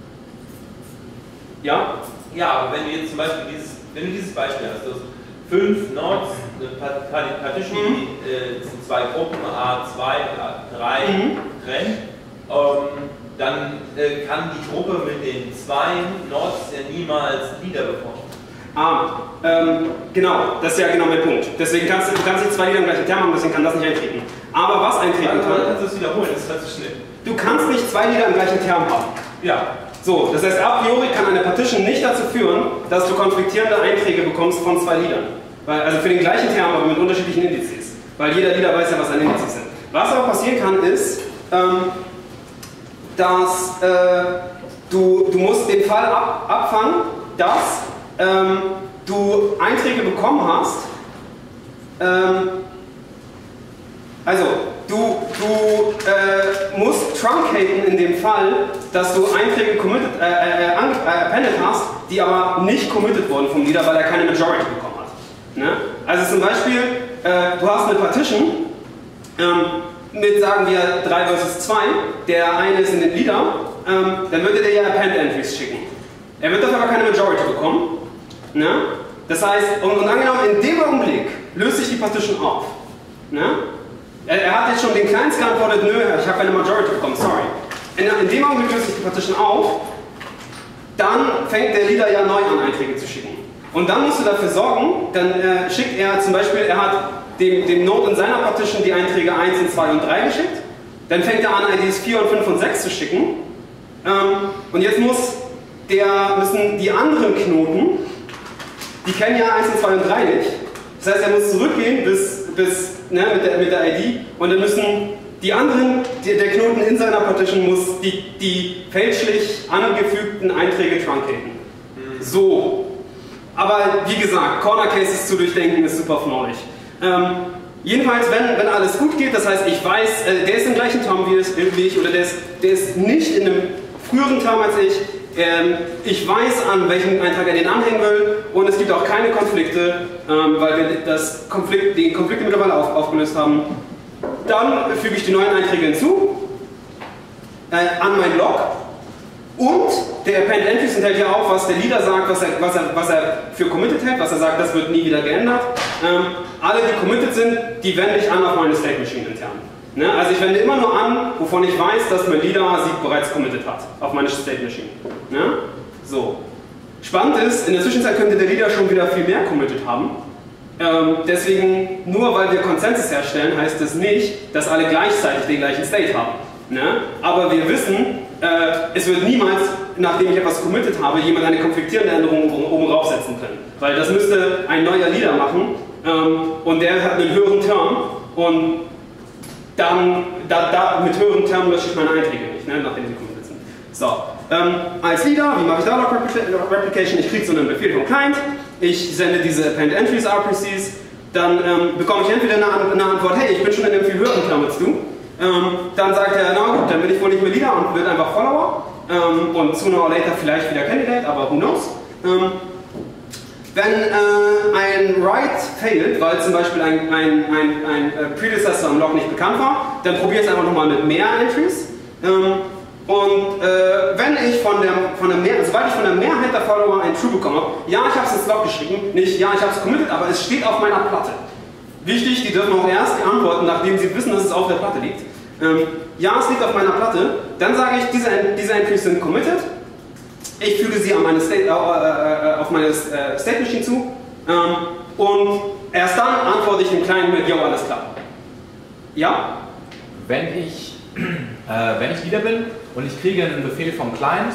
Ja? Ja, aber wenn du jetzt zum Beispiel dieses, wenn du dieses Beispiel hast, du hast fünf Nodes, eine Partition, mhm. die äh, sind zwei Gruppen, A zwei, A drei, mhm. trennt, ähm, dann äh, kann die Gruppe mit den zwei Nodes ja niemals Leader bekommen. Ah, ähm, genau, das ist ja genau mein Punkt. Deswegen kannst du, du kannst nicht zwei Leader im gleichen Term haben, deswegen kann das nicht eintreten. Aber was eintreten ja, kann... kannst du es wiederholen, das ist halt zu schnell. Du kannst nicht zwei Leader im gleichen Term haben. Ja. So, das heißt, a priori kann eine Partition nicht dazu führen, dass du konfliktierende Einträge bekommst von zwei Leadern. Weil, also für den gleichen Term, aber mit unterschiedlichen Indizes. Weil jeder Leader weiß ja, was seine Indizes sind. Was aber passieren kann, ist, ähm, dass äh, du, du musst den Fall ab, abfangen, dass ähm, du Einträge bekommen hast. Ähm, also, du, du äh, musst truncaten in dem Fall, dass du Einträge committed, äh, äh, äh, appended hast, die aber nicht committed wurden vom Leader, weil er keine Majority bekommen hat. Ne? Also zum Beispiel, äh, du hast eine Partition ähm, mit, sagen wir, drei versus zwei, der eine ist in den Leader, ähm, dann würde der ja Append-Entries schicken. Er wird dafür aber keine Majority bekommen. Ne? Das heißt, und, und angenommen, in dem Augenblick löst sich die Partition auf. Ne? Er, er hat jetzt schon den Clients geantwortet, nö, ich habe keine Majority bekommen, sorry. In, in dem Augenblick löst sich die Partition auf, dann fängt der Leader ja neu an, Einträge zu schicken. Und dann musst du dafür sorgen, dann äh, schickt er zum Beispiel, er hat dem, dem Node in seiner Partition die Einträge eins und zwei und drei geschickt, dann fängt er an, I Ds vier und fünf und sechs zu schicken, ähm, und jetzt muss der, müssen die anderen Knoten, die kennen ja eins und zwei und drei nicht, das heißt, er muss zurückgehen bis, bis ne, mit, der, mit der I D und dann müssen die anderen, die, der Knoten in seiner Partition muss die, die fälschlich angefügten Einträge truncaten. Mhm. So. Aber wie gesagt, Corner Cases zu durchdenken ist super fnorrig. Ähm, jedenfalls, wenn, wenn alles gut geht, das heißt, ich weiß, äh, der ist im gleichen Term wie, es, wie ich oder der ist, der ist nicht in einem früheren Term als ich, ähm, ich weiß, an welchen Eintrag er den anhängen will und es gibt auch keine Konflikte, ähm, weil wir das Konflikt, die Konflikte mittlerweile auf, aufgelöst haben. Dann füge ich die neuen Einträge hinzu, äh, an mein Log. Und der Append-Entries enthält ja auch, was der Leader sagt, was er, was, er, was er für committed hält, was er sagt, das wird nie wieder geändert. Ähm, alle, die committed sind, die wende ich an auf meine State Machine intern. Ne? Also ich wende immer nur an, wovon ich weiß, dass mein Leader sie bereits committed hat, auf meine State Machine. Ne? So. Spannend ist, in der Zwischenzeit könnte der Leader schon wieder viel mehr committed haben. Ähm, deswegen, nur weil wir Konsensus herstellen, heißt das nicht, dass alle gleichzeitig den gleichen State haben. Ne? Aber wir wissen, äh, es wird niemals, nachdem ich etwas committed habe, jemand eine konfliktierende Änderung oben raufsetzen können. Weil das müsste ein neuer Leader machen ähm, und der hat einen höheren Term und dann, da, da, mit höheren Term lösche ich meine Einträge nicht, ne? Nachdem sie committed sind. So, ähm, als Leader, wie mache ich da Log Replication? Ich kriege so einen Befehl vom Client, ich sende diese Append Entries R P Cs, dann ähm, bekomme ich entweder eine, eine Antwort, hey, ich bin schon in einem viel höheren Term als du. Ähm, dann sagt er, na gut, dann bin ich wohl nicht mehr Leader und wird einfach Follower. Ähm, und sooner or later vielleicht wieder Candidate, aber who knows. Ähm, wenn äh, ein Write failt, weil zum Beispiel ein, ein, ein, ein Predecessor am Log nicht bekannt war, dann probiere ich es einfach nochmal mit mehr Entries. Ähm, und äh, wenn ich von der, von der Mehr, sobald ich von der Mehrheit der Follower ein True bekomme, ja, ich habe es ins Log geschrieben, nicht ja, ich habe es committed, aber es steht auf meiner Platte. Wichtig, die dürfen auch erst antworten, nachdem sie wissen, dass es auf der Platte liegt. Ähm, ja, es liegt auf meiner Platte, dann sage ich, diese, diese Entries sind committed. Ich füge sie an meine State, äh, äh, auf meine äh, State Machine zu ähm, und erst dann antworte ich dem Client mit, jo, alles klar. Ja? Wenn ich, äh, wenn ich Leader bin und ich kriege einen Befehl vom Client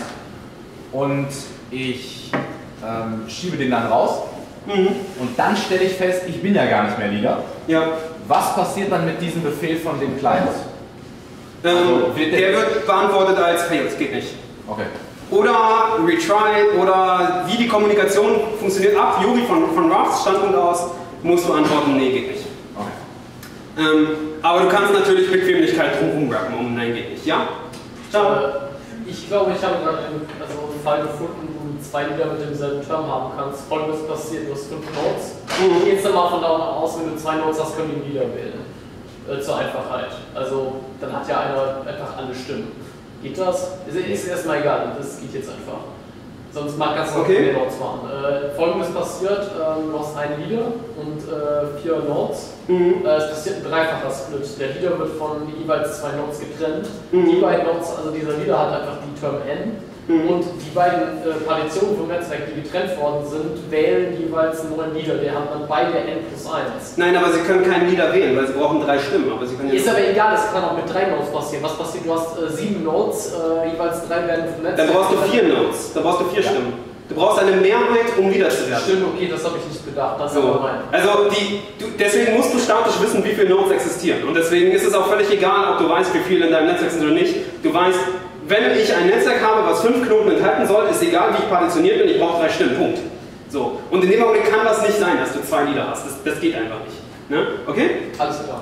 und ich ähm, schiebe den dann raus mhm. und dann stelle ich fest, ich bin ja gar nicht mehr Leader. Ja. Was passiert dann mit diesem Befehl von dem Client? Ähm, also, wird der, der wird beantwortet als failed, geht nicht. Okay. Oder retry oder wie die Kommunikation funktioniert ab Juri von, von Rafts Standpunkt aus, musst du antworten, nee, geht nicht. Okay. Ähm, aber du kannst natürlich Bequemlichkeit drumherum rappen, um nein, geht nicht, ja? Ciao. Ich glaube, ich habe gerade einen, also einen Fall gefunden, wo du zwei Lieder mit demselben Term haben kannst. Folgendes passiert, du hast fünf Nodes. Mhm. Jetzt mal von da aus, wenn du zwei Nodes hast, können die Lieder wählen. Äh, zur Einfachheit. Also, dann hat ja einer einfach alle Stimmen. Geht das? Ist, ist erstmal egal, das geht jetzt einfach. Sonst mal kannst du noch okay. Nodes machen. Äh, Folgendes passiert, äh, du hast einen Leader und äh, vier Nodes. Mhm. Äh, es passiert ein dreifacher Split. Der Leader wird von jeweils zwei Nodes getrennt. Mhm. Die beiden Nodes, also dieser Leader hat einfach die Term N. Mhm. Und die beiden äh, Partitionen vom Netzwerk, die getrennt worden sind, wählen jeweils einen neuen Leader. Der hat dann beide N plus eins. Nein, aber sie können keinen Leader wählen, weil sie brauchen drei Stimmen. Aber sie können ist aber egal, das kann auch mit drei Nodes passieren. Was passiert? Du hast äh, sieben Nodes, äh, jeweils drei werden vom Netzwerk. Dann brauchst du vier Nodes, dann brauchst du vier ja. Stimmen. Du brauchst eine Mehrheit, um Leader zu werden. Stimmt, okay, das habe ich nicht bedacht. Das so. Also die, du, deswegen musst du statisch wissen, wie viele Nodes existieren. Und deswegen ist es auch völlig egal, ob du weißt, wie viele in deinem Netzwerk sind oder nicht. Du weißt, wenn ich ein Netzwerk habe, was fünf Knoten enthalten soll, ist egal, wie ich partitioniert bin, ich brauche drei Stimmen, Punkt. So. Und in dem Augenblick kann das nicht sein, dass du zwei Leader hast. Das, das geht einfach nicht. Ne? Okay? Alles klar.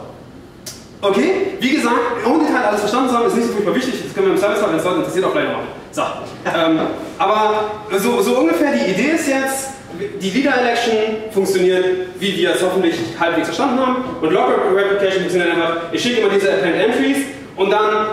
Okay, wie gesagt, ohne Detail alles verstanden zu haben, ist nicht so furchtbar wichtig. Das können wir im Service, wenn es Leute interessiert, auch gleich machen. So. ähm, aber so, so ungefähr die Idee ist jetzt, die Leader Election funktioniert, wie wir es hoffentlich halbwegs verstanden haben. Und Log Replication funktioniert einfach, ich schicke immer diese Append Entries und dann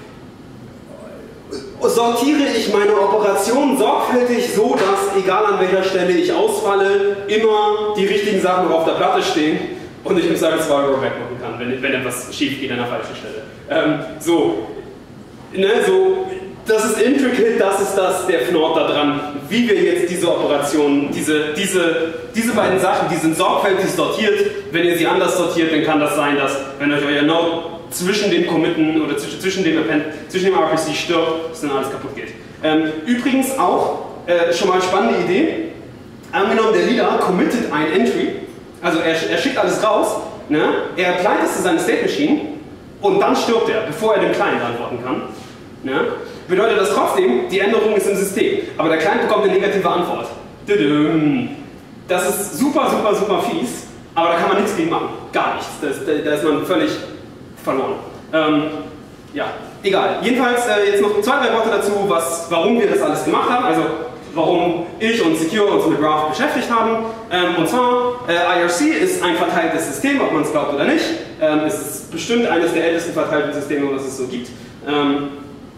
sortiere ich meine Operation sorgfältig so, dass, egal an welcher Stelle ich ausfalle, immer die richtigen Sachen auf der Platte stehen und ich im Zweifelsfall Rollback machen kann, wenn, wenn etwas schief geht an der falschen Stelle. Ähm, so, ne, so, das ist intricate, das ist das, der Fnord da dran, wie wir jetzt diese Operation, diese, diese, diese beiden Sachen, die sind sorgfältig sortiert. Wenn ihr sie anders sortiert, dann kann das sein, dass, wenn euch euer Node zwischen den Committen oder zwischen, zwischen, dem, Append, zwischen dem R P C stirbt, dass dann alles kaputt geht. Ähm, übrigens auch, äh, schon mal eine spannende Idee, angenommen der Leader committet ein Entry, also er, er schickt alles raus, ne? Er applied es zu seine State Machine und dann stirbt er, bevor er dem Client antworten kann. Ne? Bedeutet das trotzdem, die Änderung ist im System, aber der Client bekommt eine negative Antwort. Das ist super, super, super fies, aber da kann man nichts gegen machen, gar nichts, da ist man völlig verloren. Ähm, ja, egal. Jedenfalls äh, jetzt noch zwei, drei Worte dazu, was, warum wir das alles gemacht haben, also warum ich und Secure uns mit Raft beschäftigt haben. Ähm, und zwar, äh, I R C ist ein verteiltes System, ob man es glaubt oder nicht. Ähm, es ist bestimmt eines der ältesten verteilten Systeme, das es so gibt. Ähm,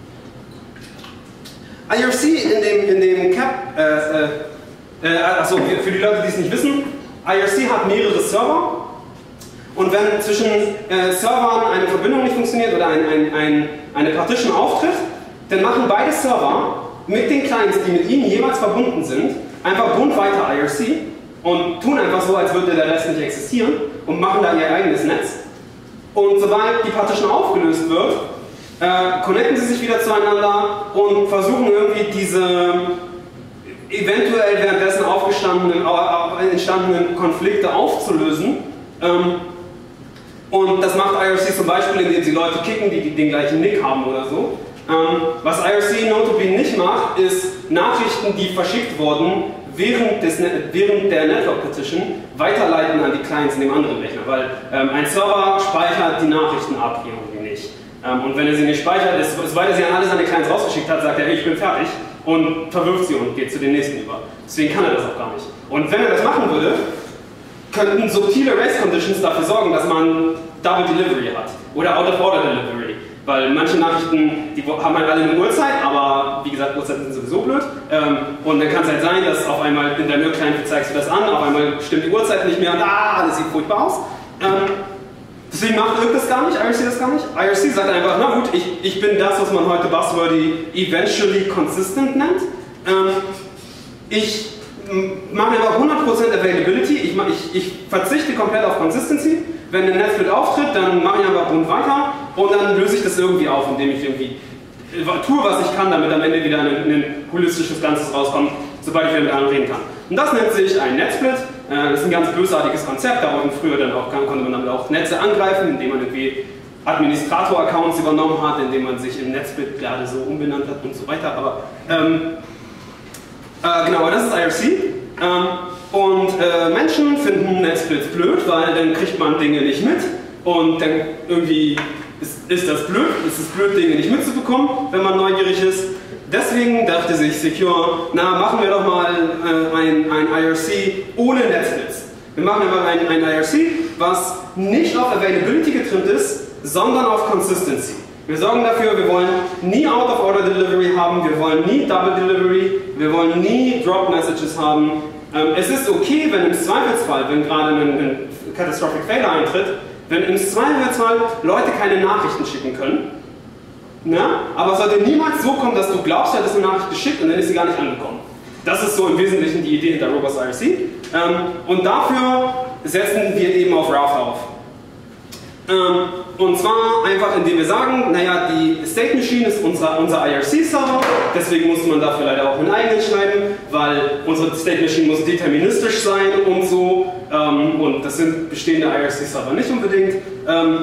I R C in dem, in dem Cap, äh, äh, achso, für die Leute, die es nicht wissen, I R C hat mehrere Server. Und wenn zwischen äh, Servern eine Verbindung nicht funktioniert oder ein, ein, ein, eine Partition auftritt, dann machen beide Server mit den Clients, die mit ihnen jeweils verbunden sind, einfach bunt weiter I R C und tun einfach so, als würde der Rest nicht existieren und machen da ihr eigenes Netz. Und sobald die Partition aufgelöst wird, äh, connecten sie sich wieder zueinander und versuchen irgendwie diese eventuell währenddessen aufgestandenen, äh, entstandenen Konflikte aufzulösen. Ähm, Und das macht I R C zum Beispiel, indem sie Leute kicken, die den gleichen Nick haben oder so. Ähm, was I R C notably macht, ist Nachrichten, die verschickt wurden, während, des, während der Network Partition weiterleiten an die Clients in dem anderen Rechner, weil ähm, ein Server speichert die Nachrichten ab, irgendwie nicht. Ähm, und wenn er sie nicht speichert, ist, sobald er sie an alle seine Clients rausgeschickt hat, sagt er, hey, ich bin fertig und verwirft sie und geht zu den nächsten über. Deswegen kann er das auch gar nicht. Und wenn er das machen würde, könnten subtile Race Conditions dafür sorgen, dass man Double Delivery hat oder Out of Order Delivery. Weil manche Nachrichten, die haben halt alle eine Uhrzeit, aber wie gesagt, Uhrzeiten sind sowieso blöd. Ähm, und dann kann es halt sein, dass auf einmal in deinem Client zeigst du das an, auf einmal stimmt die Uhrzeit nicht mehr und ah, das sieht furchtbar aus. Ähm, deswegen macht I R C das gar nicht, I R C das gar nicht. I R C sagt einfach, na gut, ich, ich bin das, was man heute buzzwordy eventually consistent nennt. Ähm, ich mache einfach hundert Prozent Availability, ich, ich, ich verzichte komplett auf Consistency. Wenn ein Netsplit auftritt, dann mache ich einfach bunt weiter und dann löse ich das irgendwie auf, indem ich irgendwie tue, was ich kann, damit am Ende wieder ein, ein holistisches Ganzes rauskommt, sobald ich wieder mit anderen reden kann. Und das nennt sich ein Netsplit. Das ist ein ganz bösartiges Konzept, da wurden früher dann auch, konnte man damit auch Netze angreifen, indem man irgendwie Administrator-Accounts übernommen hat, indem man sich im Netsplit gerade so umbenannt hat und so weiter. Aber ähm, äh, genau, aber das ist I R C. Ähm, Und äh, Menschen finden Netsplits blöd, weil dann kriegt man Dinge nicht mit und dann irgendwie ist, ist das blöd, ist es blöd, Dinge nicht mitzubekommen, wenn man neugierig ist. Deswegen dachte sich Secure, na machen wir doch mal äh, ein, ein I R C ohne Netsplits. Wir machen einfach ein, ein I R C, was nicht auf Availability getrimmt ist, sondern auf Consistency. Wir sorgen dafür, wir wollen nie Out-of-Order-Delivery haben, wir wollen nie Double-Delivery, wir wollen nie Drop-Messages haben. Ähm, es ist okay, wenn im Zweifelsfall, wenn gerade ein, ein Catastrophic Failure eintritt, wenn im Zweifelsfall Leute keine Nachrichten schicken können. Na? Aber es sollte niemals so kommen, dass du glaubst, du hättest eine Nachricht geschickt und dann ist sie gar nicht angekommen. Das ist so im Wesentlichen die Idee hinter Robust I R C. Ähm, und dafür setzen wir eben auf Route auf. Ähm, und zwar einfach, indem wir sagen, naja, die State Machine ist unser, unser I R C-Server, deswegen muss man dafür leider auch einen eigenen schreiben, weil unsere State Machine muss deterministisch sein und so, ähm, und das sind bestehende I R C-Server nicht unbedingt. Ähm,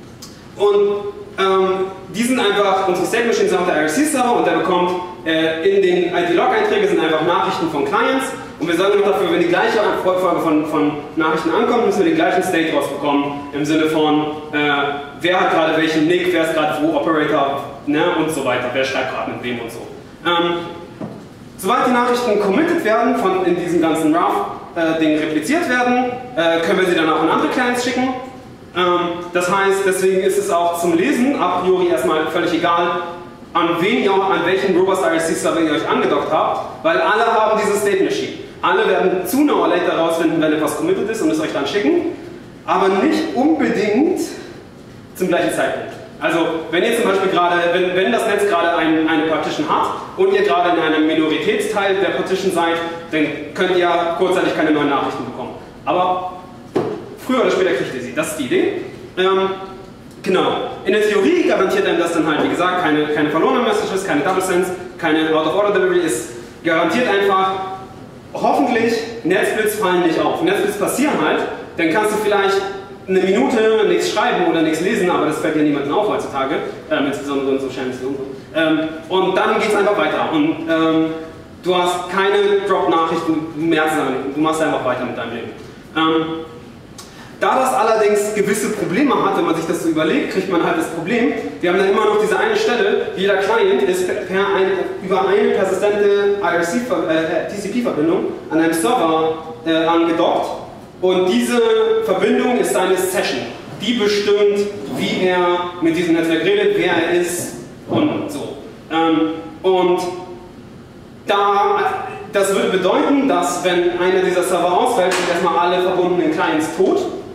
und ähm, die sind einfach, unsere State Machine ist auch der I R C-Server und der bekommt äh, in den I D-Log-Einträgen sind einfach Nachrichten von Clients. Und wir sagen noch dafür, wenn die gleiche Folge von, von Nachrichten ankommt, müssen wir den gleichen State rausbekommen, im Sinne von, äh, wer hat gerade welchen Nick, wer ist gerade wo, Operator, ne, und so weiter, wer schreibt gerade mit wem und so. Ähm, sobald die Nachrichten committed werden, von in diesem ganzen Rough-Ding äh, repliziert werden, äh, können wir sie dann auch an andere Clients schicken. Ähm, das heißt, deswegen ist es auch zum Lesen a priori erstmal völlig egal, an wen ihr, an welchen Robust I R C-Server ihr euch angedockt habt, weil alle haben diese State Machine. Alle werden sooner or later herausfinden, wenn etwas committed ist und es euch dann schicken, aber nicht unbedingt zum gleichen Zeitpunkt. Also wenn ihr zum Beispiel gerade, wenn, wenn das Netz gerade ein, eine Partition hat und ihr gerade in einem Minoritätsteil der Partition seid, dann könnt ihr kurzzeitig keine neuen Nachrichten bekommen. Aber früher oder später kriegt ihr sie, das ist die Idee. Ähm, genau. In der Theorie garantiert einem das dann halt, wie gesagt, keine, keine verlorenen Messages, keine Double Sense, keine Out-of-Order-Delivery, ist garantiert einfach, hoffentlich, Netsplits fallen nicht auf. Netsplits passieren halt, dann kannst du vielleicht eine Minute nichts schreiben oder nichts lesen, aber das fällt ja niemandem auf heutzutage, ähm, insbesondere in so Channels wie unsere. Ähm, und dann geht es einfach weiter. Und ähm, du hast keine Drop-Nachrichten, du merkst es nicht, du machst einfach weiter mit deinem Leben. Ähm, Da das allerdings gewisse Probleme hat, wenn man sich das so überlegt, kriegt man halt das Problem, wir haben dann immer noch diese eine Stelle, jeder Client ist per ein, über eine persistente I R C, äh, T C P-Verbindung an einem Server äh, angedockt und diese Verbindung ist seine Session. Die bestimmt, wie er mit diesem Netzwerk redet, wer er ist und so. Ähm, und da, das würde bedeuten, dass wenn einer dieser Server ausfällt, sind erstmal alle verbundenen Clients tot.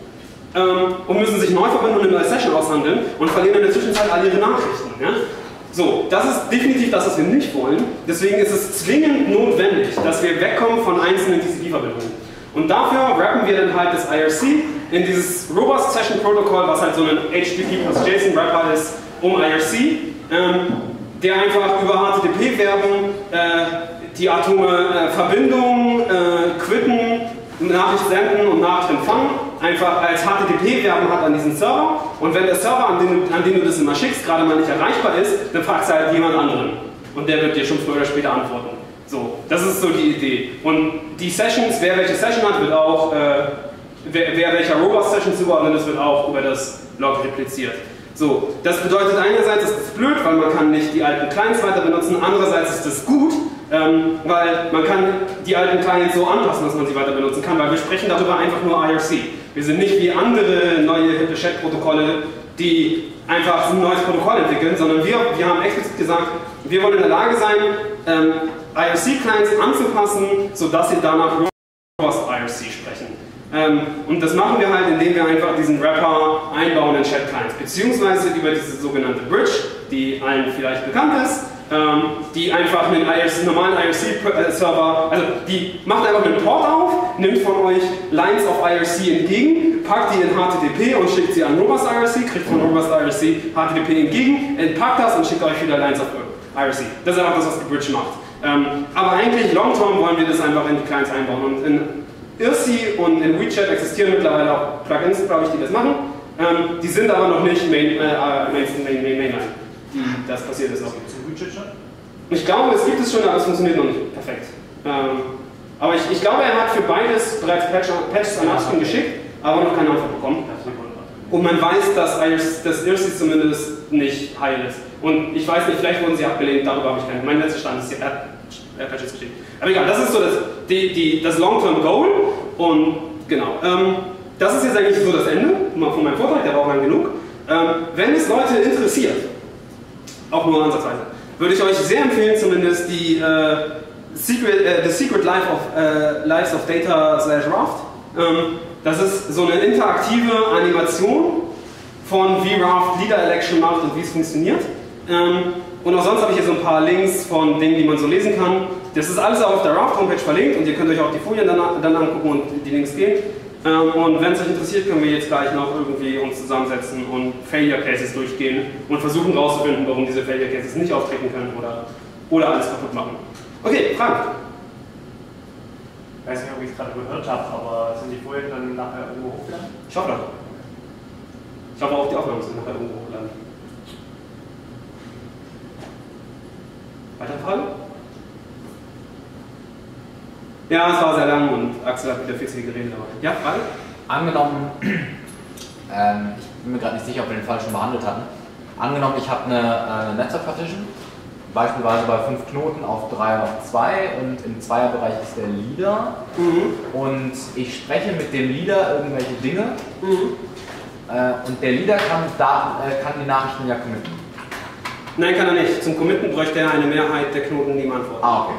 Und müssen sich neu verbinden und eine neue Session aushandeln und verlieren in der Zwischenzeit all ihre Nachrichten. Ja? So, das ist definitiv das, was wir nicht wollen. Deswegen ist es zwingend notwendig, dass wir wegkommen von einzelnen T C P-Verbindungen. Und dafür wrappen wir dann halt das I R C in dieses Robust Session Protocol, was halt so ein H T T P plus JSON Wrapper ist, um I R C, ähm, der einfach über H T T P-Verben äh, die atome äh, Verbindung äh, quitten, Nachricht senden und Nachricht empfangen, einfach als H T T P-Verben hat an diesen Server und wenn der Server, an den, an den du das immer schickst, gerade mal nicht erreichbar ist, dann fragst du halt jemand anderen. und der wird dir schon früher oder später antworten. So, das ist so die Idee. Und die Sessions, wer welche Session hat, wird auch, äh, wer, wer welcher Robust-Session zugeordnet ist, wird auch über das Log repliziert. So, das bedeutet einerseits ist es blöd, weil man kann nicht die alten Clients weiter benutzen, andererseits ist es gut, ähm, weil man kann die alten Clients so anpassen, dass man sie weiter benutzen kann, weil wir sprechen darüber einfach nur I R C. Wir sind nicht wie andere neue hippe Chat-Protokolle, die einfach ein neues Protokoll entwickeln, sondern wir, wir haben explizit gesagt, wir wollen in der Lage sein, ähm, I R C-Clients anzupassen, sodass sie danach Robust I R C sprechen. Ähm, und das machen wir halt, indem wir einfach diesen Wrapper einbauen in Chat-Clients, beziehungsweise über diese sogenannte Bridge, die allen vielleicht bekannt ist, ähm, die einfach einen I R C, normalen I R C-Server, also die macht einfach einen Port auf, nimmt von euch Lines of I R C entgegen, packt die in H T T P und schickt sie an Robust I R C, kriegt von Robust I R C H T T P entgegen, entpackt das und schickt euch wieder Lines of I R C. Das ist einfach das, was die Bridge macht. Ähm, aber eigentlich, long-term, wollen wir das einfach in die Clients einbauen. Und in I R C und in WeChat existieren mittlerweile auch Plugins, glaube ich, die das machen. Ähm, die sind aber noch nicht Main, äh, Main, Main, Main, Mainline. Die, das passiert ist auch. Ich glaube, es gibt es schon, aber es funktioniert noch nicht perfekt. Ähm, aber ich, ich glaube, er hat für beides bereits Patches an Upstream geschickt, aber noch keine Antwort bekommen. Und man weiß, dass I R C zumindest nicht heil ist. Und ich weiß nicht, vielleicht wurden sie abgelehnt, darüber habe ich keinen. Mein letzter Stand ist, er hat Patches geschickt. Aber egal, das ist so das, die, die, das Long-Term-Goal. Und genau, ähm, das ist jetzt eigentlich so das Ende von meinem Vortrag, der war auch lang genug. Ähm, wenn es Leute interessiert, auch nur ansatzweise, würde ich euch sehr empfehlen, zumindest die äh, Secret, äh, The Secret Life of, äh, Lives of Data slash Raft. Ähm, das ist so eine interaktive Animation von wie Raft Leader Election macht und wie es funktioniert. Ähm, und auch sonst habe ich hier so ein paar Links von Dingen, die man so lesen kann. Das ist alles auch auf der Raft Homepage verlinkt und ihr könnt euch auch die Folien dann, dann angucken und die Links gehen. Ähm, und wenn es euch interessiert, können wir jetzt gleich noch irgendwie uns zusammensetzen und Failure Cases durchgehen und versuchen herauszufinden, warum diese Failure Cases nicht auftreten können oder, oder alles kaputt machen. Okay, Frank. Ich weiß nicht, ob ich es gerade gehört habe, aber sind die Folien dann nachher irgendwo hochgeladen? Ich hoffe doch. Ich hoffe auch die Aufnahmen sind nachher irgendwo hochgeladen. Weitere Frage? Ja, es war sehr lang und Axel hat wieder viel zu viel geredet. Aber ja, Frage? Angenommen, ähm, ich bin mir gerade nicht sicher, ob wir den Fall schon behandelt hatten. Angenommen, ich habe eine, eine Netzwerk-Partition, beispielsweise bei fünf Knoten auf drei und auf zwei und im Zweierbereich ist der Leader mhm. und ich spreche mit dem Leader irgendwelche Dinge mhm. äh, und der Leader kann, da, äh, kann die Nachrichten ja committen. Nein, kann er nicht. Zum Committen bräuchte er eine Mehrheit der Knoten, die man antwortet. Ah, okay.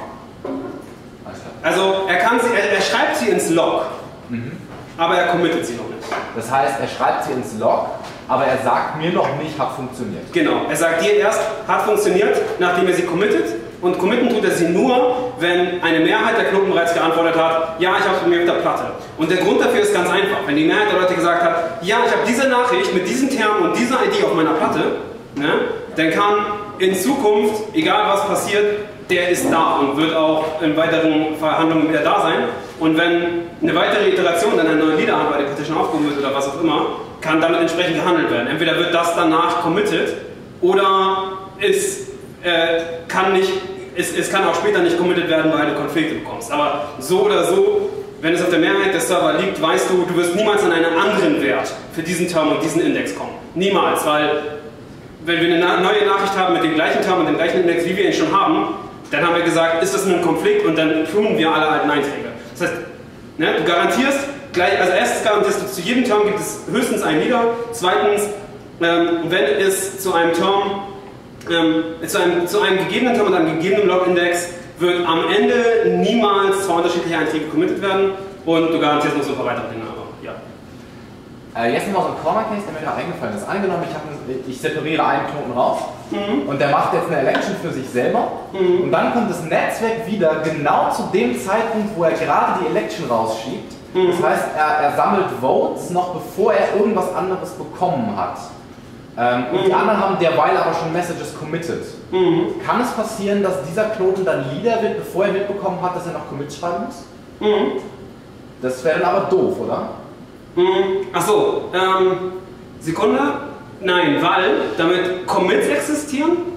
Also er, kann sie, er, er schreibt sie ins Log, mhm. aber er committet sie noch nicht. Das heißt, er schreibt sie ins Log, aber er sagt mir noch nicht, hat funktioniert. Genau, er sagt dir erst, hat funktioniert, nachdem er sie committet. Und committen tut er sie nur, wenn eine Mehrheit der Knoten bereits geantwortet hat, ja, ich habe es bei mir auf der Platte. Und der Grund dafür ist ganz einfach. Wenn die Mehrheit der Leute gesagt hat, ja, ich habe diese Nachricht mit diesem Term und dieser I D auf meiner Platte, ne, dann kann in Zukunft, egal was passiert, der ist da und wird auch in weiteren Verhandlungen wieder da sein. Und wenn eine weitere Iteration dann ein neuer Leader hat, bei der Partition aufgehoben wird oder was auch immer, kann damit entsprechend gehandelt werden. Entweder wird das danach committed oder es, äh, kann, nicht, es, es kann auch später nicht committed werden, weil du Konflikte bekommst. Aber so oder so, wenn es auf der Mehrheit des Server liegt, weißt du, du wirst niemals an einen anderen Wert für diesen Term und diesen Index kommen. Niemals, weil wenn wir eine neue Nachricht haben mit dem gleichen Term und dem gleichen Index, wie wir ihn schon haben, dann haben wir gesagt, ist das ein Konflikt und dann tun wir alle alten Einträge. Das heißt, ne, du garantierst, gleich, also erstens garantierst du, zu jedem Term gibt es höchstens einen Leader. Zweitens, ähm, wenn es zu einem Term, ähm, zu, einem, zu einem gegebenen Term und einem gegebenen Log-Index wird am Ende niemals zwei unterschiedliche Einträge committed werden und du garantierst noch so ein paar weitere Dinge. Aber, ja. Äh, jetzt nochmal so ein Corner-Case, der mir da eingefallen ist. Angenommen, ich, einen, ich separiere einen Knoten raus mhm. und der macht jetzt eine Election für sich selber mhm. und dann kommt das Netzwerk wieder genau zu dem Zeitpunkt, wo er gerade die Election rausschiebt. Mhm. Das heißt, er, er sammelt Votes noch bevor er irgendwas anderes bekommen hat. Ähm, mhm. Und die anderen haben derweil aber schon Messages committed. Mhm. Kann es passieren, dass dieser Knoten dann Leader wird, bevor er mitbekommen hat, dass er noch Commit schreiben muss? Mhm. Das wäre dann aber doof, oder? Mhm. Achso, ähm, Sekunde. Nein, weil damit Commits existieren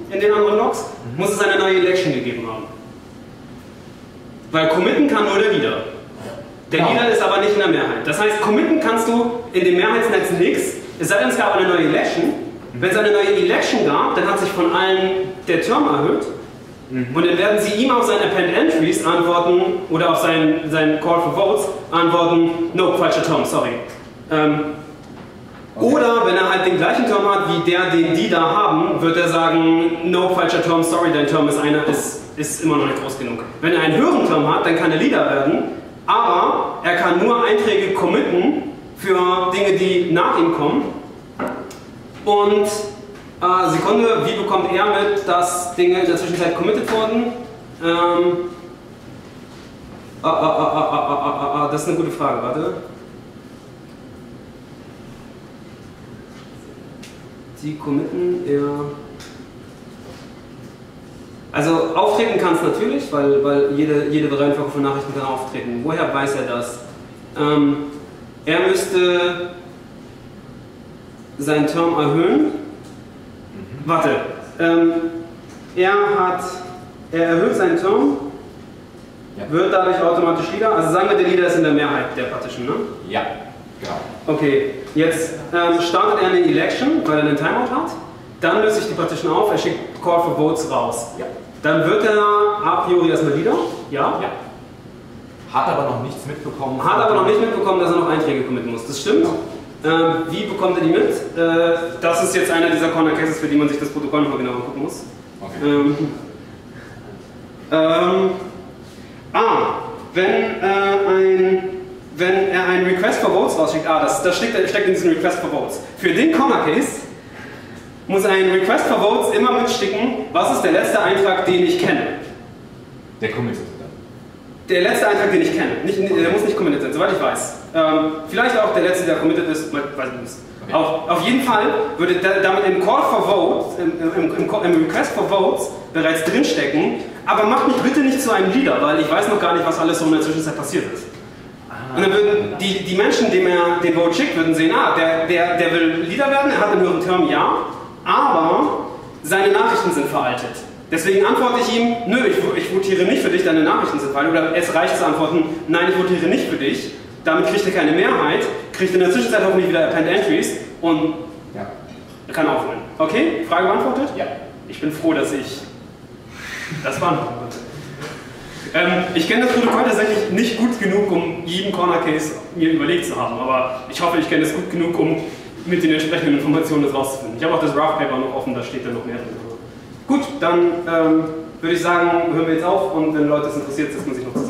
in den anderen Logs, mhm. muss es eine neue Election gegeben haben. Weil committen kann nur der Leader. Der genau. Leader ist aber nicht in der Mehrheit. Das heißt, committen kannst du in dem Mehrheitsnetz nichts, es sei denn, es gab eine neue Election. Mhm. Wenn es eine neue Election gab, dann hat sich von allen der Term erhöht. Mhm. Und dann werden sie ihm auf seine Append Entries antworten oder auf seinen, seinen Call for Votes antworten, no, falscher Term, sorry. Ähm, okay. Oder wenn er halt den gleichen Term hat wie der, den die da haben, wird er sagen, no, falscher Term, sorry, dein Term ist, einer, ist, ist immer noch nicht groß genug. Wenn er einen höheren Term hat, dann kann er Leader werden, aber er kann nur Einträge committen für Dinge, die nach ihm kommen. Und Äh, Sekunde, wie bekommt er mit, dass Dinge in der Zwischenzeit committed wurden? Ähm, ah, ah, ah, ah, ah, ah, ah, das ist eine gute Frage, warte. Die committen, er... Also auftreten kann es natürlich, weil, weil jede, jede Reihenfolge von Nachrichten kann auftreten. Woher weiß er das? Ähm, er müsste seinen Term erhöhen. Warte, ähm, er hat, er erhöht seinen Term, ja. wird dadurch automatisch Leader, also sagen wir, der Leader ist in der Mehrheit der Partition, ne? Ja, genau. Okay, jetzt ähm, startet er eine Election, weil er einen Timeout hat, dann löst sich die Partition auf, er schickt Call for Votes raus. Ja. Dann wird er a priori erstmal Leader, ja? Ja. Hat aber noch nichts mitbekommen. Hat aber noch nicht mitbekommen, dass er noch Einträge committen muss, das stimmt. Ja. Ähm, wie bekommt er die mit? Äh, das ist jetzt einer dieser Corner Cases, für die man sich das Protokoll nochmal genauer angucken muss. Okay. Ähm, ähm, ah, wenn, äh, ein, wenn er einen Request for Votes rausschickt, ah, das, das steckt, steckt in diesem Request for Votes. Für den Corner Case muss ein Request for Votes immer mitsticken, was ist der letzte Eintrag, den ich kenne. Der committed. Der letzte Eintrag, den ich kenne. Nicht, der muss nicht committed sein, soweit ich weiß. Ähm, vielleicht auch der letzte, der committed ist, weiß ich nicht. Okay. Auf, auf jeden Fall würde damit im Call for Votes, im, im, im, im Request for Votes bereits drinstecken, aber macht mich bitte nicht zu einem Leader, weil ich weiß noch gar nicht, was alles so in der Zwischenzeit passiert ist. Ah, und dann würden die, die Menschen, dem er den Vote schickt, würden sehen, ah, der, der, der will Leader werden, er hat einen höheren Term, ja, aber seine Nachrichten sind veraltet. Deswegen antworte ich ihm, nö, ich, ich votiere nicht für dich, deine Nachrichten sind falsch. Oder es reicht zu antworten, nein, ich votiere nicht für dich. Damit kriegt er keine Mehrheit, kriegt in der Zwischenzeit hoffentlich wieder Append Entries und ja. er kann aufholen. Okay, Frage beantwortet? Ja. Ich bin froh, dass ich das beantworten konnte. Ähm, ich kenne das Protokoll tatsächlich nicht gut genug, um jeden Corner Case mir überlegt zu haben, aber ich hoffe, ich kenne es gut genug, um mit den entsprechenden Informationen das rauszufinden. Ich habe auch das Rough Paper noch offen, da steht dann noch mehr drin. Gut, dann ähm, würde ich sagen, hören wir jetzt auf und wenn Leute es interessiert, setzen wir sich noch zusammen.